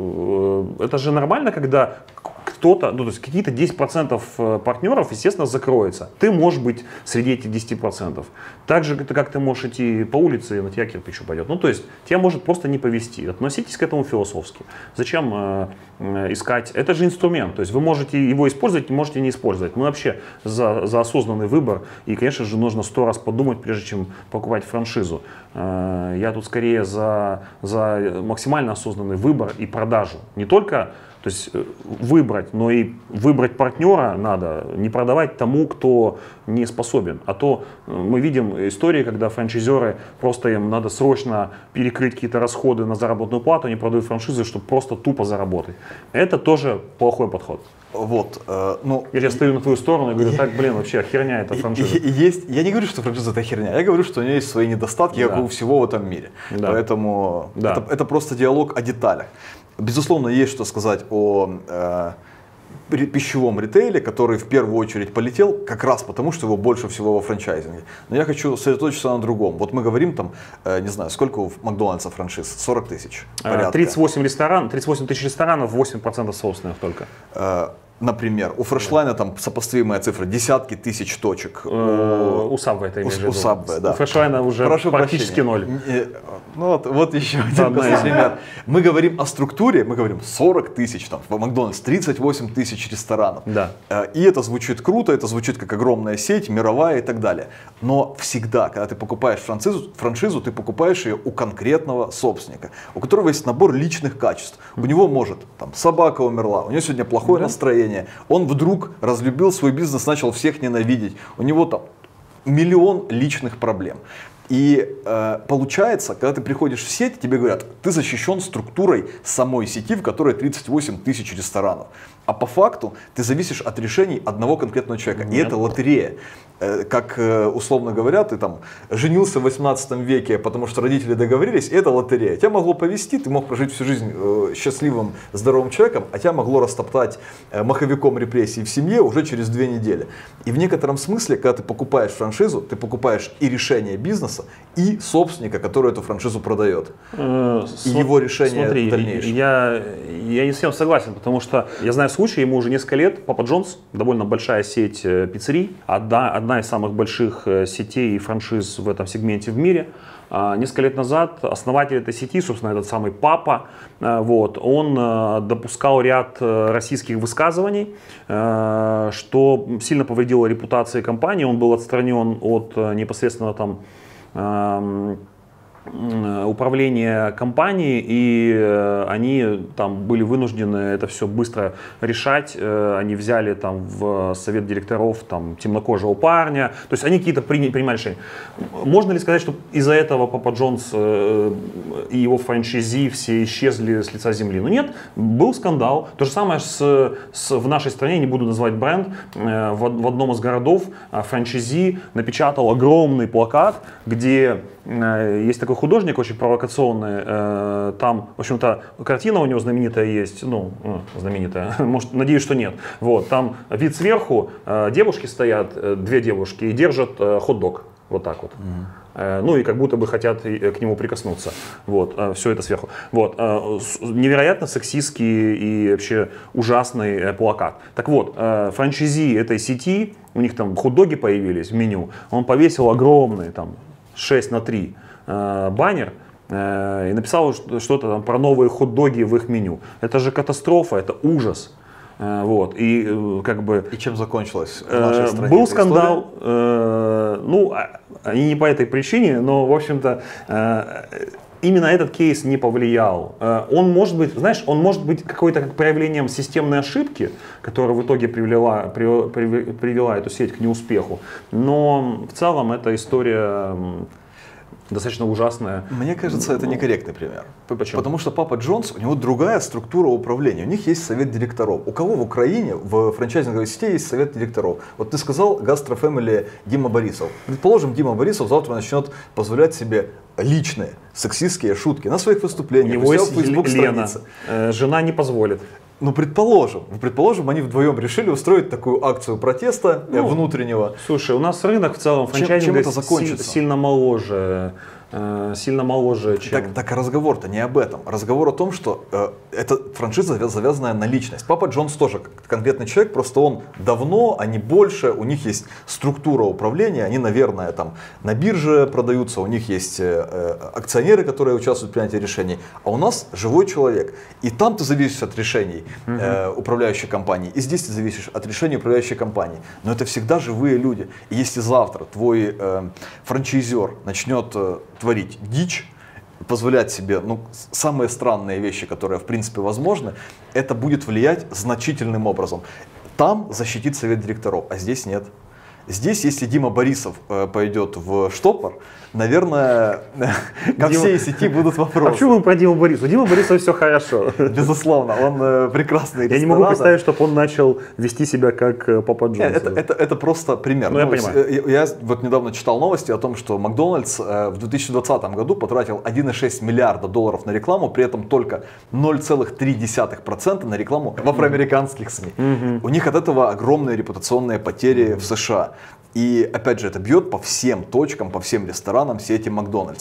ну, это же нормально, когда кто-то, ну, то есть какие-то десять процентов партнеров, естественно, закроется. Ты можешь быть среди этих десяти процентов. Так же, как ты можешь идти по улице, и на тебя кирпич упадет. Ну, то есть тебя может просто не повезти. Относитесь к этому философски. Зачем э, э, искать? Это же инструмент. То есть вы можете его использовать, можете не использовать. Мы вообще за, за осознанный выбор. И, конечно же, нужно сто раз подумать, прежде чем покупать франшизу. Э, я тут скорее за, за максимально осознанный выбор и продажу. Не только То есть выбрать, но и выбрать партнера надо, не продавать тому, кто не способен. А то мы видим истории, когда франчайзеры, просто им надо срочно перекрыть какие-то расходы на заработную плату, они продают франшизы, чтобы просто тупо заработать. Это тоже плохой подход. Вот, э, ну, я сейчас стою на твою сторону и говорю, так, блин, вообще херня это франшиза. Есть, я не говорю, что франшиза это херня, я говорю, что у нее есть свои недостатки, да. как у всего в этом мире. Да. Поэтому да. Это, это просто диалог о деталях. Безусловно, есть что сказать о э, пищевом ритейле, который в первую очередь полетел как раз потому, что его больше всего во франчайзинге. Но я хочу сосредоточиться на другом. Вот мы говорим там, э, не знаю, сколько у Макдональдса франшиз? сорок тысяч. тридцать восемь ресторанов, тридцать восемь тысяч ресторанов, восемь процентов собственных только. Э, Например, у Фрешлайна там сопоставимая цифра, десятки тысяч точек. У Subway это имеешь в виду. У Subway, да. У Фрешлайна уже Прошу практически прощения. ноль. Ну вот, вот еще один пример. Мы говорим о структуре, мы говорим сорок тысяч, там, в Макдональдс тридцать восемь тысяч ресторанов. Да. И это звучит круто, это звучит как огромная сеть, мировая и так далее. Но всегда, когда ты покупаешь франшизу, франшизу ты покупаешь ее у конкретного собственника, у которого есть набор личных качеств. У него может, там, собака умерла, у него сегодня плохое да. настроение, он вдруг разлюбил свой бизнес, начал всех ненавидеть, у него там миллион личных проблем. И э, получается, когда ты приходишь в сеть, тебе говорят, ты защищен структурой самой сети, в которой тридцать восемь тысяч ресторанов. А по факту ты зависишь от решений одного конкретного человека. Нет. И это лотерея. Э, как э, условно говоря, ты там женился в восемнадцатом веке, потому что родители договорились, и это лотерея. Тебя могло повезти, ты мог прожить всю жизнь э, счастливым, здоровым человеком, а тебя могло растоптать э, маховиком репрессий в семье уже через две недели. И в некотором смысле, когда ты покупаешь франшизу, ты покупаешь и решение бизнеса, и собственника, который эту франшизу продает. Э, и см- его решение смотри, дальнейшее. Я, я не совсем согласен, потому что я знаю случай, ему уже несколько лет, Папа Джонс, довольно большая сеть пиццерий, одна, одна из самых больших сетей и франшиз в этом сегменте в мире. Несколько лет назад основатель этой сети, собственно, этот самый папа, вот, он допускал ряд российских высказываний, что сильно повредило репутации компании. Он был отстранен от непосредственно там управления компанией, и они там были вынуждены это все быстро решать. Они взяли там в совет директоров там темнокожего парня, то есть они какие-то принимали решения. Можно ли сказать, что из-за этого Папа Джонс и его франчайзи все исчезли с лица земли? Ну нет, был скандал. То же самое с, с, в нашей стране, не буду называть бренд, в, в одном из городов франчайзи напечатал огромный плакат, где есть такой художник очень провокационный, там, в общем-то, картина у него знаменитая есть, ну, знаменитая, может, надеюсь, что нет. Вот, там вид сверху, девушки стоят, две девушки, и держат хот-дог, вот так вот. Mm-hmm. Ну и как будто бы хотят к нему прикоснуться. Вот, все это сверху. Вот, невероятно сексистский и вообще ужасный плакат. Так вот, франчайзи этой сети, у них там хот-доги появились в меню, он повесил огромный, там, шесть на три э, баннер э, и написал что-то там про новые хот-доги в их меню. Это же катастрофа, это ужас. Э, вот, и э, как бы... И чем закончилось в нашей стране? Был скандал, э, ну, они не по этой причине, но, в общем-то, э, именно этот кейс не повлиял. Он может быть, знаешь, он может быть какой-то как проявлением системной ошибки, которая в итоге привела, привела, привела эту сеть к неуспеху. Но в целом эта история достаточно ужасная. Мне кажется, это некорректный пример. Почему? Потому что Папа Джонс, у него другая структура управления. У них есть совет директоров. У кого в Украине в франчайзинговой сети есть совет директоров? Вот ты сказал Gastro Family Дима Борисов. Предположим, Дима Борисов завтра начнет позволять себе личные сексистские шутки на своих выступлениях. У него есть Лена, жена не позволит. Ну, предположим, предположим, они вдвоем решили устроить такую акцию протеста ну, внутреннего. Слушай, у нас рынок в целом франчайзинга си- сильно моложе. сильно моложе, чем... Так, так разговор-то не об этом. Разговор о том, что э, это франшиза, завязанная на личность. Папа Джонс тоже конкретный человек, просто он давно, они больше, у них есть структура управления, они, наверное, там на бирже продаются, у них есть э, акционеры, которые участвуют в принятии решений, а у нас живой человек. И там ты зависишь от решений э, управляющей компании, и здесь ты зависишь от решений управляющей компании. Но это всегда живые люди. И если завтра твой э, франчайзер начнет э, творить дичь, позволять себе ну, самые странные вещи, которые в принципе возможны, это будет влиять значительным образом. Там защитит совет директоров, а здесь нет. Здесь, если Дима Борисов э, пойдет в штопор, наверное, ко всей сети будут вопросы. А почему мы про Диму Борисова? Дима Борисов все хорошо. Безусловно, он э, прекрасный ресторатор. Я не могу представить, чтобы он начал вести себя как э, Папа Джонс. Это, это, это просто пример. Ну, я, ну, понимаю. Я, я вот недавно читал новости о том, что Макдональдс э, в две тысячи двадцатом году потратил один и шесть миллиарда долларов на рекламу, при этом только ноль целых три десятых процента на рекламу в афроамериканских СМИ. Mm-hmm. У них от этого огромные репутационные потери mm-hmm. в США. И опять же, это бьет по всем точкам, по всем ресторанам сети Макдональдс.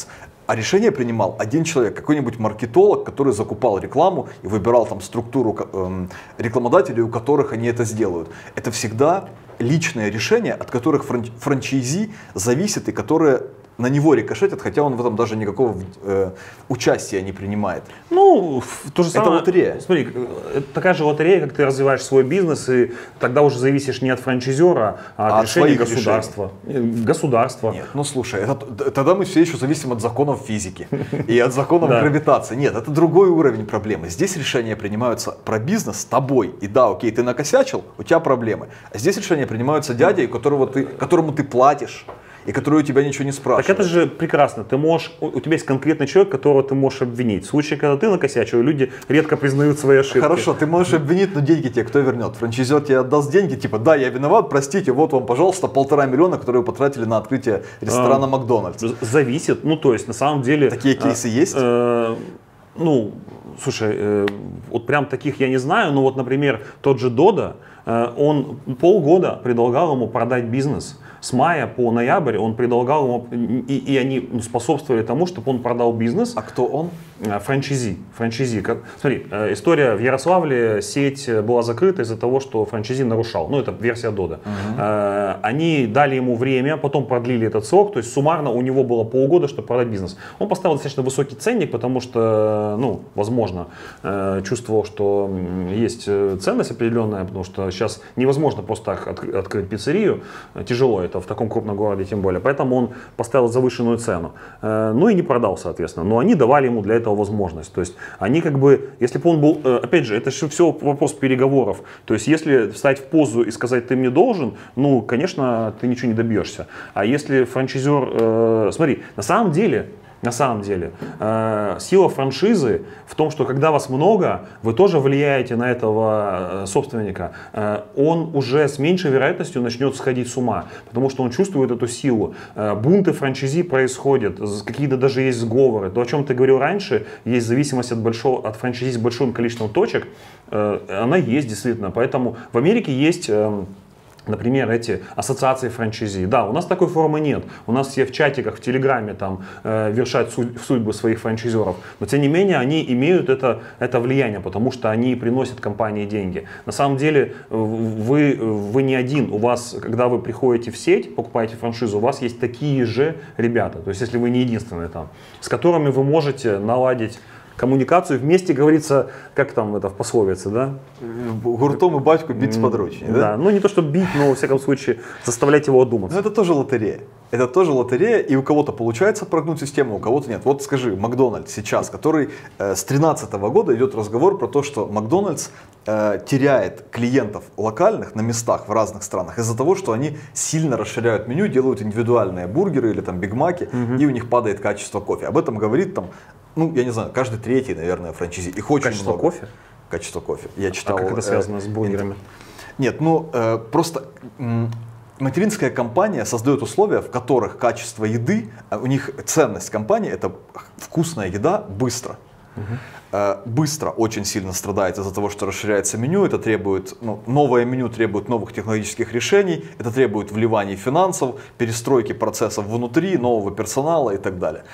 А решение принимал один человек, какой-нибудь маркетолог, который закупал рекламу и выбирал там структуру э, рекламодателей, у которых они это сделают. Это всегда личные решения, от которых фран- франчайзи зависит и которые на него рикошетят, хотя он в этом даже никакого э, участия не принимает. Ну, то же самое. Это лотерея. Смотри, это такая же лотерея, как ты развиваешь свой бизнес, и тогда уже зависишь не от франчайзера, а от, а от решения государства. Решений. Государства. Нет, ну слушай, это, тогда мы все еще зависим от законов физики и от законов гравитации. Нет, это другой уровень проблемы. Здесь решения принимаются про бизнес с тобой. И да, окей, ты накосячил, у тебя проблемы. А здесь решения принимаются дядей, которого ты, которому ты платишь. И которые у тебя ничего не спрашивают. Так это же прекрасно. Ты можешь, у тебя есть конкретный человек, которого ты можешь обвинить. В случае, когда ты накосячил, люди редко признают свои ошибки. Хорошо, ты можешь обвинить, но деньги тебе кто вернет? Франчайзер тебе отдаст деньги, типа, да, я виноват, простите, вот вам, пожалуйста, полтора миллиона, которые вы потратили на открытие ресторана а, Макдональдс. Зависит. Ну, то есть, на самом деле... Такие кейсы а, есть? Э, ну, слушай, э, вот прям таких я не знаю, но вот, например, тот же Дода, э, он полгода предлагал ему продать бизнес. С мая по ноябрь он предлагал ему, и, и они способствовали тому, чтобы он продал бизнес. А кто он? Франчайзи. Франчайзи. Как, смотри, история в Ярославле, сеть была закрыта из-за того, что франчайзи нарушал. Ну, это версия Дода. Uh-huh. Они дали ему время, потом продлили этот срок, то есть суммарно у него было полгода, чтобы продать бизнес. Он поставил достаточно высокий ценник, потому что, ну, возможно, чувствовал, что есть ценность определенная, потому что сейчас невозможно просто так открыть пиццерию, тяжело это в таком крупном городе тем более, поэтому он поставил завышенную цену. Ну и не продал, соответственно, но они давали ему для этого возможность. То есть они как бы, если бы он был, опять же, это же все вопрос переговоров. То есть если встать в позу и сказать, ты мне должен, ну, конечно, ты ничего не добьешься. А если франчайзер, э, смотри, на самом деле, на самом деле, э, сила франшизы в том, что когда вас много, вы тоже влияете на этого собственника. Э, он уже с меньшей вероятностью начнет сходить с ума, потому что он чувствует эту силу. Э, бунты франчайзи происходят, какие-то даже есть сговоры. То, о чем ты говорил раньше, есть зависимость от, большого, от франчайзи с большим количеством точек, э, она есть действительно. Поэтому в Америке есть... Э, Например, эти ассоциации франчайзи. Да, у нас такой формы нет. У нас все в чатиках, в Телеграме там э, вершат судь, судьбу своих франчайзеров. Но тем не менее они имеют это, это влияние, потому что они приносят компании деньги. На самом деле вы, вы не один. У вас, когда вы приходите в сеть, покупаете франшизу, у вас есть такие же ребята. То есть если вы не единственные там, с которыми вы можете наладить коммуникацию, вместе, говорится, как там это в пословице, да? Гуртом и батьку бить с подручней, да? Да, ну не то, чтобы бить, но, во всяком случае, заставлять его одуматься. Но это тоже лотерея. Это тоже лотерея, и у кого-то получается прогнуть систему, у кого-то нет. Вот скажи, Макдональдс сейчас, который э, с тринадцатого года идет разговор про то, что Макдональдс э, теряет клиентов локальных на местах в разных странах из-за того, что они сильно расширяют меню, делают индивидуальные бургеры или там бигмаки, угу. и у них падает качество кофе. Об этом говорит там, ну, я не знаю, каждый третий, наверное, франчайзи. Их очень Качество много. кофе? Качество кофе. Я читал. А как это связано э, с бургерами? Нет, ну, э, просто... М- Материнская компания создает условия, в которых качество еды, у них ценность компании — это вкусная еда быстро. Uh-huh. Быстро очень сильно страдает из-за того, что расширяется меню, это требует, ну, новое меню требует новых технологических решений, это требует вливания финансов, перестройки процессов внутри, нового персонала и так далее.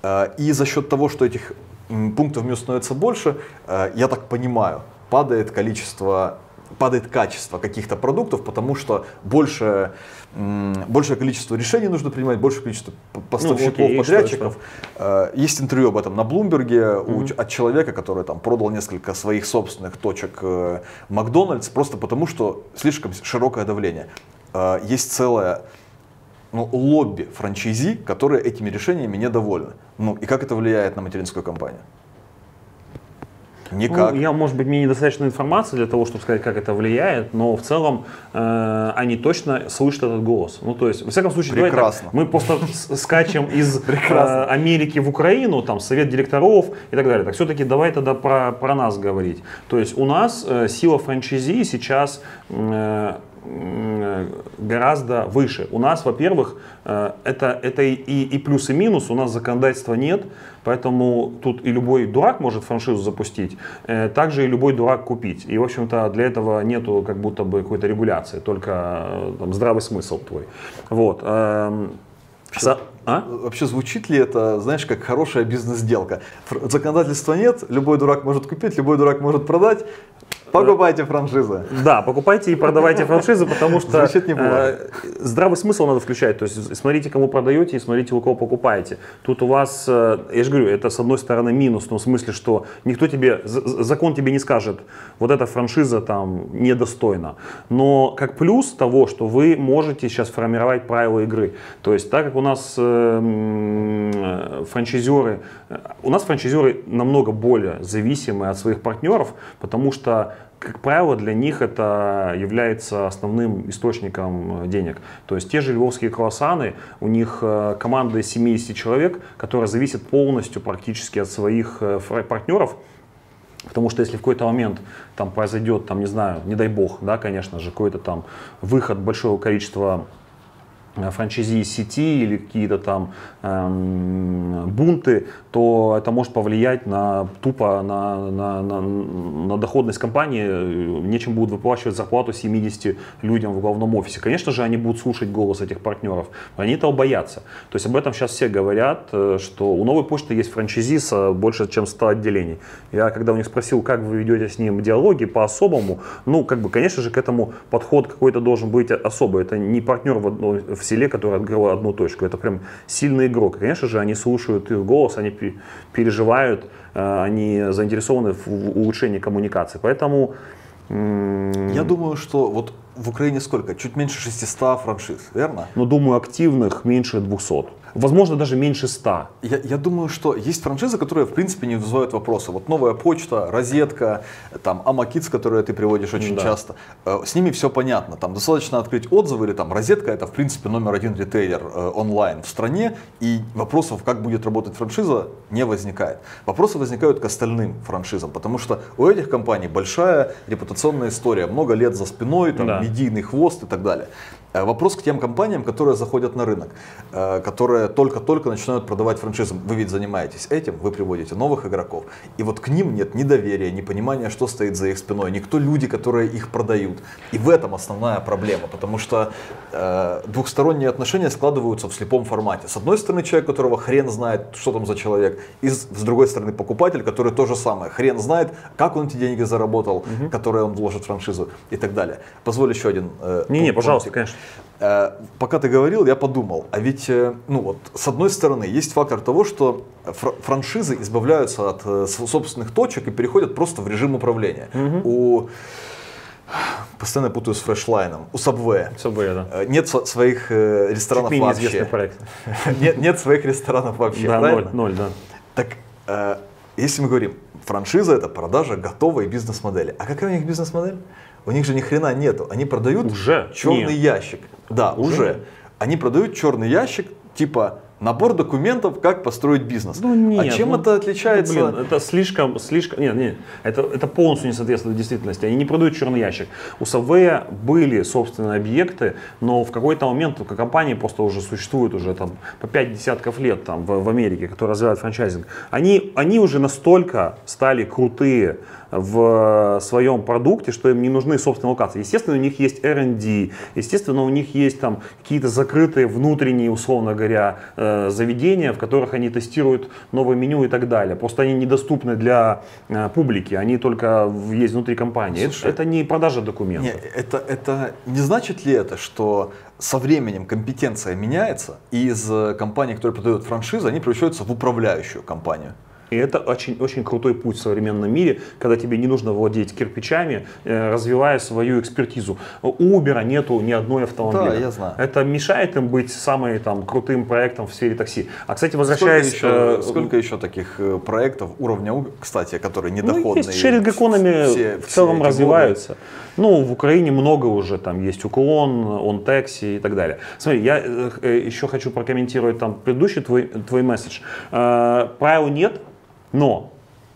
И за счет того, что этих пунктов меню становится больше, я так понимаю, падает количество падает качество каких-то продуктов, потому что больше, большее количество решений нужно принимать, большее количество поставщиков, ну, окей, подрядчиков. Что, что? Есть интервью об этом на Блумберге mm-hmm. от человека, который там продал несколько своих собственных точек Макдональдс, просто потому что слишком широкое давление. Есть целое ну, лобби франчайзи, которые этими решениями недовольны. Ну и как это влияет на материнскую компанию? Никак. Ну, я, может быть, мне недостаточно информации для того, чтобы сказать, как это влияет, но в целом э, они точно слышат этот голос. Ну, то есть, во всяком случае, прекрасно. Так, мы просто скачем из э, Америки в Украину, там, совет директоров и так далее. Так все-таки давай тогда про, про нас говорить. То есть, у нас э, сила франчайзи сейчас э, гораздо выше. У нас, во-первых, это, это и, и плюс, и минус, у нас законодательства нет, поэтому тут и любой дурак может франшизу запустить, также и любой дурак купить. И, в общем-то, для этого нету как будто бы какой-то регуляции, только там, здравый смысл твой. Вот. Вообще, За... а? Вообще звучит ли это, знаешь, как хорошая бизнес-сделка? Законодательства нет, любой дурак может купить, любой дурак может продать. Покупайте франшизы. Да, покупайте и продавайте франшизы, потому что э, здравый смысл надо включать. То есть смотрите, кому продаете, и смотрите, у кого покупаете. Тут у вас, э, я же говорю, это с одной стороны минус, в том смысле, что никто тебе, закон тебе не скажет, вот эта франшиза там недостойна. Но как плюс того, что вы можете сейчас формировать правила игры. То есть так как у нас э, франчайзеры, у нас франчайзеры намного более зависимы от своих партнеров, потому что как правило, для них это является основным источником денег. То есть те же львовские круассаны, у них команда из семидесяти человек, которая зависит полностью практически от своих партнеров. Потому что если в какой-то момент там произойдет, там, не знаю, не дай бог, да, конечно же, какой-то там выход большого количества франчайзи из сети или какие-то там эм, бунты, то это может повлиять на тупо на, на, на, на доходность компании. Нечем будут выплачивать зарплату семидесяти людям в главном офисе. Конечно же, они будут слушать голос этих партнеров. Они этого боятся. То есть об этом сейчас все говорят, что у Новой почты есть франчайзи с больше чем ста отделений. Я когда у них спросил, как вы ведете с ним диалоги по-особому, ну, как бы, конечно же, к этому подход какой-то должен быть особый. Это не партнер в одной в селе, который открыл одну точку. Это прям сильный игрок. Конечно же, они слушают их голос, они переживают, они заинтересованы в улучшении коммуникации. Поэтому... Я думаю, что вот в Украине сколько? Чуть меньше шестисот франшиз, верно? Ну, думаю, активных меньше двухсот. Возможно, даже меньше ста. Я, я думаю, что есть франшизы, которые, в принципе, не вызывают вопросы. Вот Новая почта, Розетка, там, Амакидс, которые ты приводишь очень да. часто. С ними все понятно. Там достаточно открыть отзывы, или там Розетка, это, в принципе, номер один ритейлер э, онлайн в стране, и вопросов, как будет работать франшиза, не возникает. Вопросы возникают к остальным франшизам, потому что у этих компаний большая репутационная история, много лет за спиной, там, да. медийный хвост и так далее. Вопрос к тем компаниям, которые заходят на рынок, которые только-только начинают продавать франшизы. Вы ведь занимаетесь этим, вы приводите новых игроков. И вот к ним нет ни доверия, ни понимания, что стоит за их спиной, ни кто люди, которые их продают. И в этом основная проблема, потому что э, двухсторонние отношения складываются в слепом формате. С одной стороны, человек, которого хрен знает, что там за человек, и с, с другой стороны, покупатель, который то же самое. Хрен знает, как он эти деньги заработал, угу. которые он вложит в франшизу и так далее. Позволь еще один. Э, Не-не, пожалуйста, конечно. Пока ты говорил, я подумал, а ведь, ну вот, с одной стороны, есть фактор того, что франшизы избавляются от собственных точек и переходят просто в режим управления. Угу. У, постоянно путаю с Фрешлайном, у Subway, Subway да. нет своих ресторанов Чуть вообще. Проект. нет, нет своих ресторанов вообще, да, правильно? Ноль, ноль, да. Так, если мы говорим, франшиза — это продажа готовой бизнес-модели. А какая у них бизнес-модель? У них же ни хрена нету. Они продают уже? черный Нет. ящик. Да, уже. уже. Они продают черный ящик, типа набор документов, как построить бизнес. Ну, нет, а чем ну, это отличается? Ну, блин, это слишком, слишком, нет, нет, это, это полностью не соответствует действительности. Они не продают черный ящик. У Subway были собственные объекты, но в какой-то момент компании просто уже существуют уже там по пять десятков лет там в, в Америке, которые развивают франчайзинг. Они, они уже настолько стали крутые в своем продукте, что им не нужны собственные локации. Естественно, у них есть эр энд ди, естественно, у них есть там какие-то закрытые внутренние, условно говоря, э, заведения, в которых они тестируют новое меню и так далее. Просто они недоступны для э, публики, они только есть внутри компании. Слушай, это, это не продажа документов. Не, это, это не значит ли это, что со временем компетенция меняется, и из компаний, которые продают франшизы, они превращаются в управляющую компанию? И это очень, очень крутой путь в современном мире, когда тебе не нужно владеть кирпичами, э, развивая свою экспертизу. У Uber нету ни одной автомобиля. Да, я знаю. Это мешает им быть самым там, крутым проектом в сфере такси. А, кстати, возвращаясь... Сколько еще, э, сколько еще таких проектов уровня Uber, кстати, которые недоходные? Ну, есть шеринг-экономи в целом все развиваются. Годы. Ну, в Украине много уже, там есть Уклон, OnTaxi и так далее. Смотри, я э, еще хочу прокомментировать там предыдущий твой, твой месседж. Э, правил нет. Но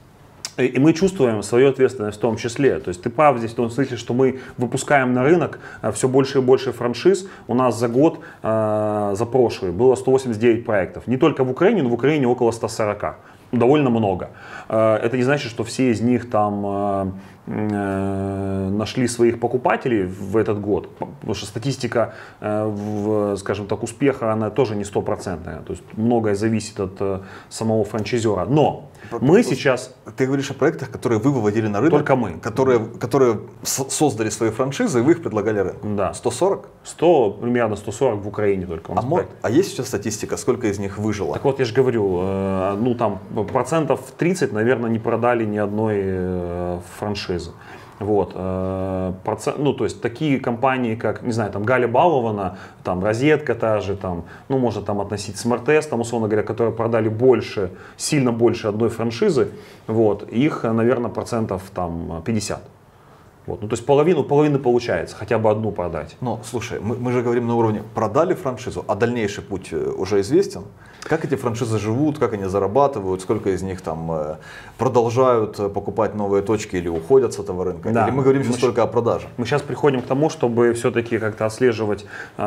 и мы чувствуем свою ответственность в том числе. То есть ты прав здесь в том смысле, что мы выпускаем на рынок все больше и больше франшиз. У нас за год, э, за прошлый, было сто восемьдесят девять проектов. Не только в Украине, но в Украине около ста сорока. Довольно много. Э, это не значит, что все из них там э, нашли своих покупателей в этот год, потому что статистика, э, в, скажем так, успеха, она тоже не стопроцентная, то есть многое зависит от э, самого франчайзера. Но мы сейчас... Ты говоришь о проектах, которые вы выводили на рынок? Только мы. Которые, которые создали свои франшизы, и вы их предлагали рынку? Да. сто сорок? сто, примерно сто сорок в Украине только. У нас а, мо, а есть сейчас статистика, сколько из них выжило? Так вот, я же говорю, э, ну там процентов тридцать, наверное, не продали ни одной э, франшизы. Вот, э, процент, ну, то есть такие компании, как, не знаю, там Галя Балована, там Розетка та же, там, ну, можно там относить Смарт-тест, там, условно говоря, которые продали больше, сильно больше одной франшизы, вот, их, наверное, процентов там пятьдесят. Вот, ну, то есть половину, половины получается, хотя бы одну продать. Но, слушай, мы, мы же говорим на уровне продали франшизу, а дальнейший путь уже известен. Как эти франшизы живут, как они зарабатывают, сколько из них там продолжают покупать новые точки или уходят с этого рынка? Да. Или мы говорим сейчас мы только о продаже? Мы сейчас приходим к тому, чтобы все-таки как-то отслеживать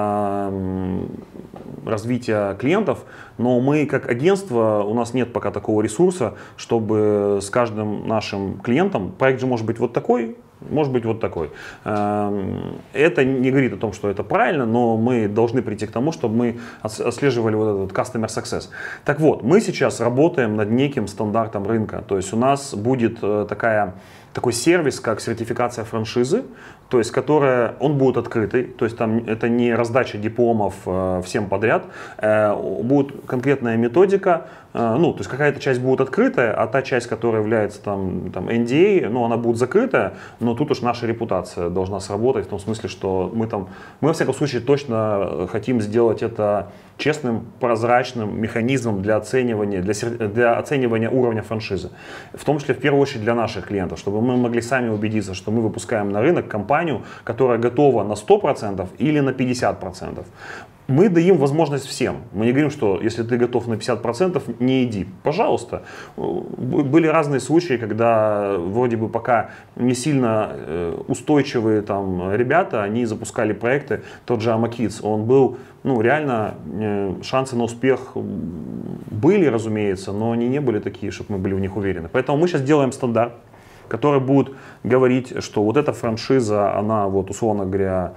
э, развитие клиентов, но мы как агентство, у нас нет пока такого ресурса, чтобы с каждым нашим клиентом, проект же может быть вот такой, может быть вот такой. Это не говорит о том, что это правильно, но мы должны прийти к тому, чтобы мы отслеживали вот этот customer success. Так вот, мы сейчас работаем над неким стандартом рынка. То есть у нас будет такая, такой сервис, как сертификация франшизы, то есть которая, он будет открытый, то есть там это не раздача дипломов всем подряд, будет конкретная методика. Ну, то есть какая-то часть будет открытая, а та часть, которая является там, там эн ди эй, ну, она будет закрытая, но тут уж наша репутация должна сработать, в том смысле, что мы там, мы, во всяком случае, точно хотим сделать это честным, прозрачным механизмом для оценивания, для, для оценивания уровня франшизы. В том числе, в первую очередь, для наших клиентов, чтобы мы могли сами убедиться, что мы выпускаем на рынок компанию, которая готова на сто процентов или на пятьдесят процентов. Мы даем возможность всем. Мы не говорим, что если ты готов на пятьдесят процентов, не иди. Пожалуйста. Были разные случаи, когда вроде бы пока не сильно устойчивые там ребята, они запускали проекты. Тот же Амакидс, он был, ну реально, шансы на успех были, разумеется, но они не были такие, чтобы мы были в них уверены. Поэтому мы сейчас делаем стандарт, который будет говорить, что вот эта франшиза, она вот условно говоря,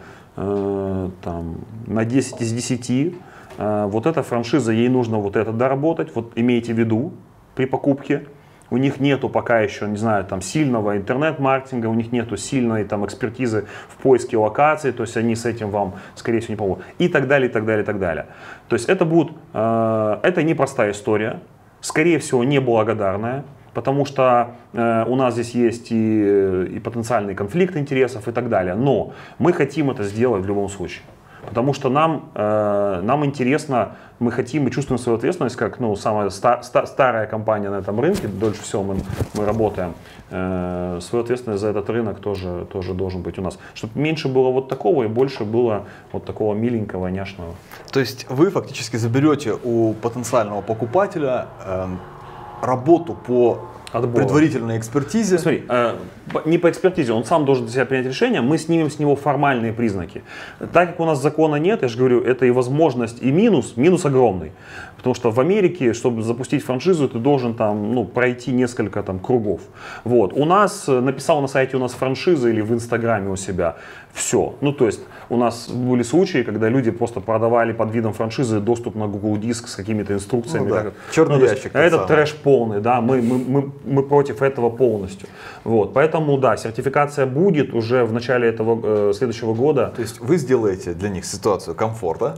там, на десять из десяти, вот эта франшиза, ей нужно вот это доработать, вот имейте в виду при покупке. У них нету пока еще, не знаю, там сильного интернет-маркетинга, у них нету сильной там экспертизы в поиске локаций, то есть они с этим вам, скорее всего, не помогут. И так далее, и так далее, и так далее. То есть это будет, это непростая история, скорее всего, неблагодарная. Потому что э, у нас здесь есть и, и потенциальный конфликт интересов и так далее. Но мы хотим это сделать в любом случае. Потому что нам, э, нам интересно, мы хотим и чувствуем свою ответственность, как ну, самая ста, ста, старая компания на этом рынке, дольше всего мы, мы работаем. Э, свою ответственность за этот рынок тоже, тоже должен быть у нас. Чтобы меньше было вот такого и больше было вот такого миленького, няшного. То есть вы фактически заберете у потенциального покупателя э, работу по отбора, предварительной экспертизе. Смотри, э, не по экспертизе, он сам должен для себя принять решение, мы снимем с него формальные признаки. Так как у нас закона нет, я же говорю, это и возможность, и минус, минус огромный. Потому что в Америке, чтобы запустить франшизу, ты должен там, ну, пройти несколько там, кругов. Вот. У нас, написал на сайте у нас франшиза или в Инстаграме у себя, все. Ну, то есть у нас были случаи, когда люди просто продавали под видом франшизы доступ на Google Диск с какими-то инструкциями. Ну, да. Как, черный ну, ящик. Это самый. Трэш полный, да, мы, мы, мы, мы против этого полностью. Вот. Поэтому, да, сертификация будет уже в начале этого э, следующего года. То есть вы сделаете для них ситуацию комфорта.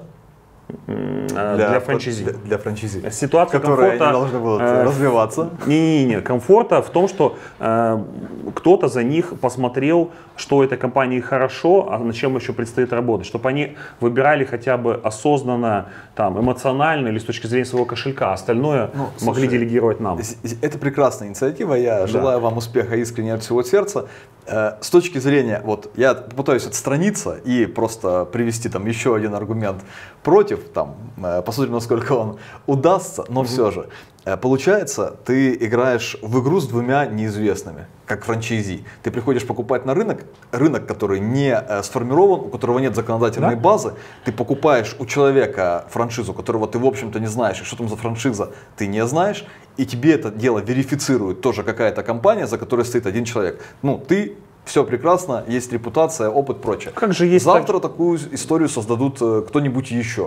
Для, для франчайзи. Для, для франчайзи. Ситуация которые комфорта, они должны будут э, развиваться. Не-не-не, комфорта в том, что э, кто-то за них посмотрел, что этой компании хорошо, а над чем еще предстоит работать. Чтобы они выбирали хотя бы осознанно, там, эмоционально или с точки зрения своего кошелька. Остальное ну, могли слушай, делегировать нам. Это прекрасная инициатива. Я да. желаю вам успеха искренне от всего сердца. С точки зрения, вот я попытаюсь отстраниться и просто привести там еще один аргумент против, там, посмотрим, насколько он удастся, но mm-hmm. все же. Получается, ты играешь в игру с двумя неизвестными, как франчайзи. Ты приходишь покупать на рынок, рынок, который не сформирован, у которого нет законодательной да? базы. Ты покупаешь у человека франшизу, которого ты, в общем-то, не знаешь, и что там за франшиза, ты не знаешь, и тебе это дело верифицирует тоже какая-то компания, за которой стоит один человек. Ну, ты... Все прекрасно, есть репутация, опыт, прочее. Как же есть Завтра так... такую историю создадут кто-нибудь еще.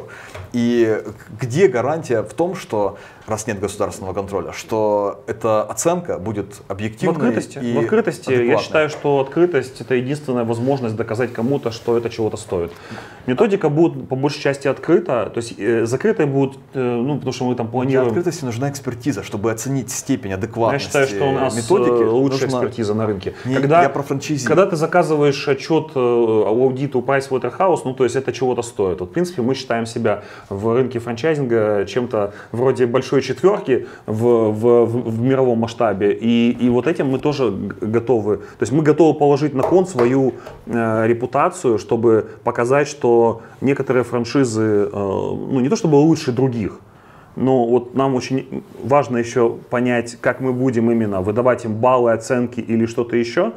И где гарантия в том, что, раз нет государственного контроля, что эта оценка будет объективной? В открытости. И в открытости. адекватной. Я считаю, что открытость — это единственная возможность доказать кому-то, что это чего-то стоит. Методика будет по большей части открыта, то есть э, закрытые будут, э, ну, потому что мы там планируем. Для открытости нужна экспертиза, чтобы оценить степень адекватности методики. Я считаю, что у нас методики лучшая нужно... экспертиза на рынке. Не, Когда... Я про франчайзи. Когда ты заказываешь отчет аудиту PricewaterhouseCoopers, ну то есть это чего-то стоит. Вот, в принципе, мы считаем себя в рынке франчайзинга чем-то вроде большой четверки в, в, в мировом масштабе. И, и вот этим мы тоже готовы. То есть мы готовы положить на кон свою э, репутацию, чтобы показать, что некоторые франшизы, э, ну не то чтобы лучше других, но вот нам очень важно еще понять, как мы будем именно выдавать им баллы, оценки или что-то еще,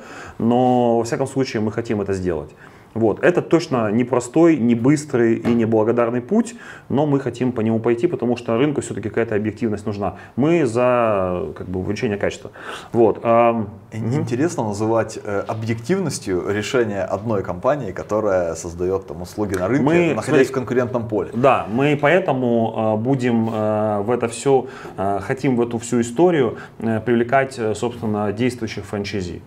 но во всяком случае мы хотим это сделать. Вот. Это точно не простой, не быстрый и не благодарный путь, но мы хотим по нему пойти, потому что рынку все-таки какая-то объективность нужна. Мы за как бы, увеличение качества. Вот. Интересно называть э, объективностью решение одной компании, которая создает там, услуги на рынке, мы, находясь смотри, в конкурентном поле. Да, мы поэтому э, будем э, в это все, э, хотим в эту всю историю э, привлекать, э, собственно, действующих франчайзи.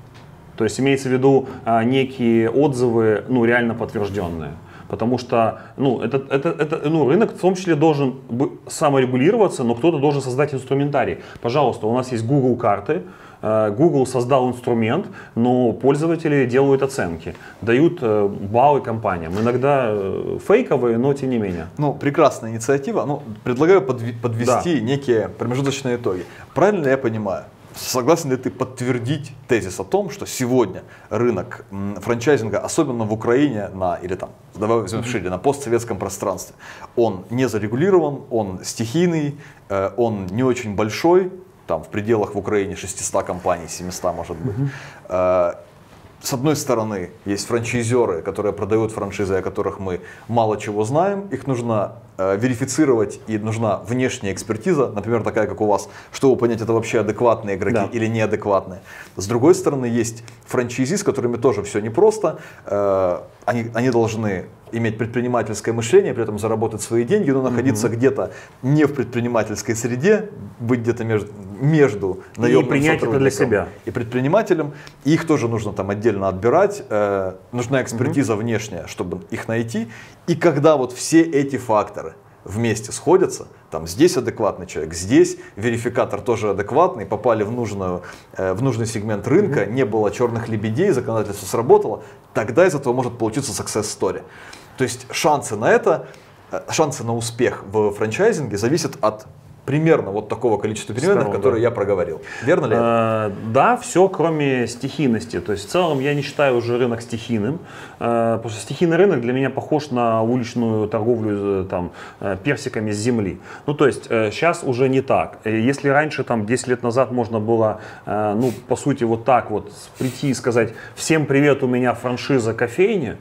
То есть имеется в виду а, некие отзывы, ну, реально подтвержденные. Потому что ну, это, это, это, ну, рынок в том числе должен саморегулироваться, но кто-то должен создать инструментарий. Пожалуйста, у нас есть Google карты, Google создал инструмент, но пользователи делают оценки, дают баллы компаниям. Иногда фейковые, но тем не менее. Ну, прекрасная инициатива. Ну, предлагаю подвести да. некие промежуточные итоги. Правильно ли я понимаю? Согласен ли ты подтвердить тезис о том, что сегодня рынок франчайзинга, особенно в Украине, на, или там, давай возьмем шире, на постсоветском пространстве, он не зарегулирован, он стихийный, он не очень большой, там в пределах в Украине шестьсот компаний, семьсот может быть. Mm-hmm. С одной стороны, есть франчайзеры, которые продают франшизы, о которых мы мало чего знаем. Их нужно э, верифицировать, и нужна внешняя экспертиза, например, такая, как у вас, чтобы понять, это вообще адекватные игроки да. или неадекватные. С другой стороны, есть франчайзи, с которыми тоже все непросто. Э, они, они должны иметь предпринимательское мышление, при этом заработать свои деньги, но находиться mm-hmm. где-то не в предпринимательской среде, быть где-то между, между наемным сотрудником для себя. и предпринимателем. И их тоже нужно там отдельно отбирать. Э, нужна экспертиза mm-hmm. внешняя, чтобы их найти. И когда вот все эти факторы вместе сходятся, там здесь адекватный человек, здесь верификатор тоже адекватный, попали в, нужную, э, в нужный сегмент рынка, mm-hmm. не было черных лебедей, законодательство сработало, тогда из этого может получиться success story. То есть шансы на это, шансы на успех в франчайзинге зависят от примерно вот такого количества переменных, Сторон, которые да. я проговорил. Верно ли это? Э, да, все кроме стихийности. То есть в целом я не считаю уже рынок стихийным. Э, потому что стихийный рынок для меня похож на уличную торговлю там, персиками с земли. Ну то есть э, сейчас уже не так. Если раньше, там, десять лет назад можно было, э, ну по сути вот так вот прийти и сказать: всем привет, у меня франшиза кофейни,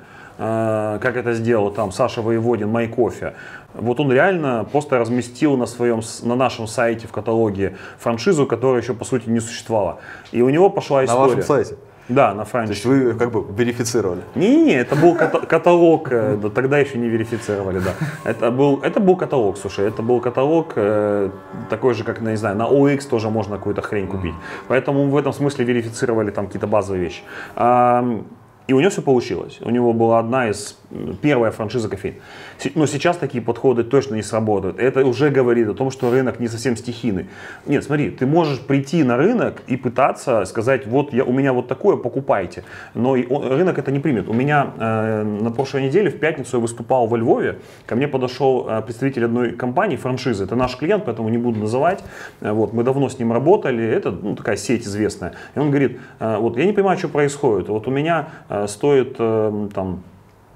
э, как это сделал там Саша Воеводин, Май Кофе. Вот он реально просто разместил на, своем, на нашем сайте в каталоге франшизу, которая еще по сути не существовала. И у него пошла история. На вашем сайте? Да, на франшизе. То есть вы как бы верифицировали? Не-не, это был каталог, тогда еще не верифицировали, да. Это был, это был каталог, слушай, это был каталог такой же, как, не знаю, на о икс тоже можно какую-то хрень купить. Поэтому в этом смысле верифицировали там какие-то базовые вещи. И у него все получилось. У него была одна из, первая франшиза кофеин. Но сейчас такие подходы точно не сработают. Это уже говорит о том, что рынок не совсем стихийный. Нет, смотри, ты можешь прийти на рынок и пытаться сказать: вот я, у меня вот такое, покупайте. Но и он, рынок это не примет. У меня э, на прошлой неделе, в пятницу, я выступал во Львове. Ко мне подошел э, представитель одной компании, франшизы. Это наш клиент, поэтому не буду называть. Э, вот, мы давно с ним работали. Это ну, такая сеть известная. И он говорит: э, вот я не понимаю, что происходит. Вот у меня стоит там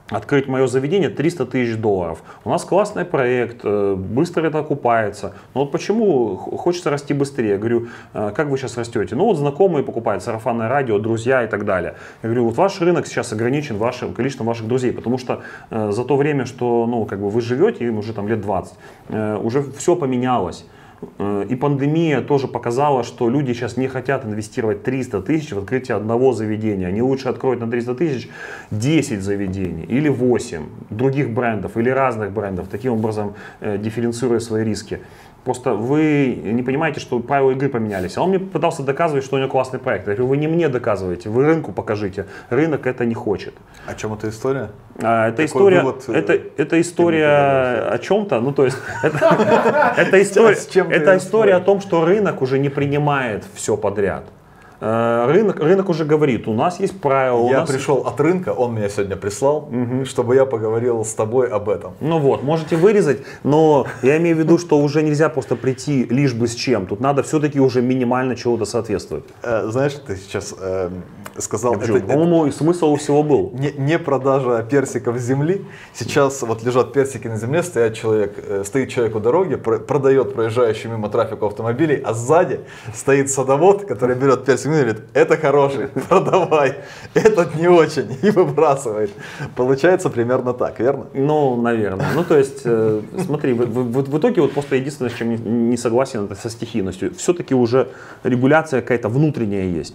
открыть мое заведение триста тысяч долларов. У нас классный проект, быстро это окупается. Но вот почему хочется расти быстрее? Я говорю, как вы сейчас растете? Ну вот знакомые покупают сарафанное радио, друзья и так далее. Я говорю, вот ваш рынок сейчас ограничен вашим количеством ваших друзей, потому что за то время, что ну, как бы вы живете, им уже там лет двадцать, уже все поменялось. И пандемия тоже показала, что люди сейчас не хотят инвестировать триста тысяч в открытие одного заведения. Они лучше откроют на триста тысяч десять заведений или восемь других брендов или разных брендов, таким образом э, дифференцируя свои риски. Просто вы не понимаете, что правила игры поменялись. А он мне пытался доказывать, что у него классный проект. Я говорю, вы не мне доказываете, вы рынку покажите. Рынок это не хочет. О чем эта история? А, это, история вывод, это, это история о чем-то. Ну, то есть, это, это история, это история о том, что рынок уже не принимает все подряд. Рынок, рынок уже говорит, у нас есть правила. Я нас... пришел от рынка, он меня сегодня прислал, угу. чтобы я поговорил с тобой об этом. Ну вот, можете вырезать, но я имею в виду, что уже нельзя просто прийти лишь бы с чем. Тут надо все-таки уже минимально чего-то соответствовать. Э, знаешь, ты сейчас э, сказал... По-моему, это, смысл у всего был. Не, не продажа персиков с земли. Сейчас вот лежат персики на земле, стоит человек, э, стоит человек у дороги, про, продает проезжающий мимо трафику автомобилей, а сзади стоит садовод, который берет персик и говорит, это хороший, продавай, этот не очень, и выбрасывает. Получается примерно так, верно? Ну, наверное. Ну, то есть, э, смотри, в, в, в итоге вот просто единственное, с чем не, не согласен, это со стихийностью. Все-таки уже регуляция какая-то внутренняя есть.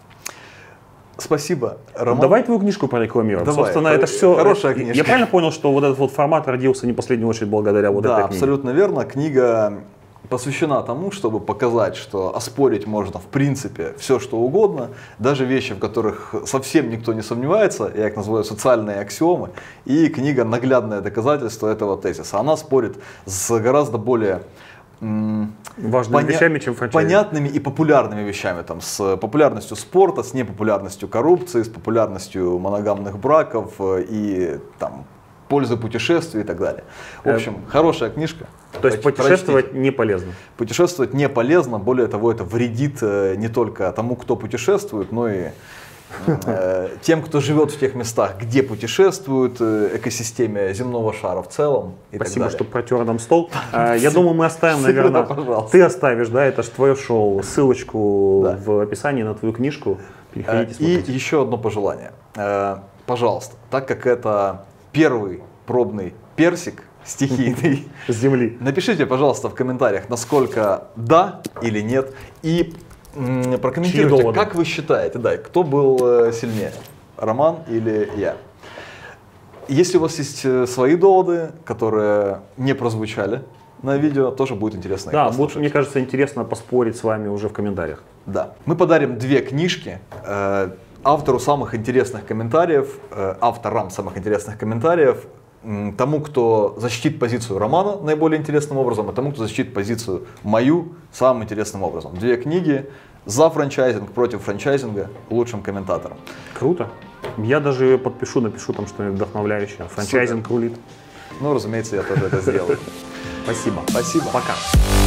Спасибо, Роман. Давай твою книжку порекламируем. Давай. Собственно, это все. Хорошая книжка. Я правильно понял, что вот этот вот формат родился не в последнюю очередь благодаря вот да, этой книге? Да, абсолютно верно. Книга посвящена тому, чтобы показать, что оспорить можно в принципе все, что угодно, даже вещи, в которых совсем никто не сомневается, я их называю социальные аксиомы, и книга наглядное доказательство этого тезиса. Она спорит с гораздо более важными поня- вещами, чем франчайзинг. Понятными и популярными вещами, там, с популярностью спорта, с непопулярностью коррупции, с популярностью моногамных браков и там, пользы путешествий и так далее. В общем, э, хорошая книжка. То есть путешествовать прочтите. Не полезно? Путешествовать не полезно, более того, это вредит не только тому, кто путешествует, но и э, тем, кто живет в тех местах, где путешествуют, экосистеме земного шара в целом. И Спасибо, так далее. что протер нам стол. Я думаю, мы оставим, наверное, ты оставишь, да, это же твое шоу, ссылочку да. в описании на твою книжку. Переходите, смотрите. И еще одно пожелание. Пожалуйста, так как это первый пробный персик стихийный с земли, напишите, пожалуйста, в комментариях, насколько да или нет, и м, прокомментируйте, как вы считаете, да, кто был э, сильнее, Роман или я. Если у вас есть свои доводы, которые не прозвучали на видео, тоже будет интересно. Да, будет, мне кажется, интересно поспорить с вами уже в комментариях. Да, мы подарим две книжки э, автору самых интересных комментариев, э, авторам самых интересных комментариев, э, тому, кто защитит позицию Романа наиболее интересным образом, и тому, кто защитит позицию мою самым интересным образом. Две книги за франчайзинг, против франчайзинга, лучшим комментатором. Круто. Я даже ее подпишу, напишу там что-нибудь вдохновляющее. Франчайзинг рулит. Ну, разумеется, я тоже это сделаю. Спасибо. Спасибо. Пока.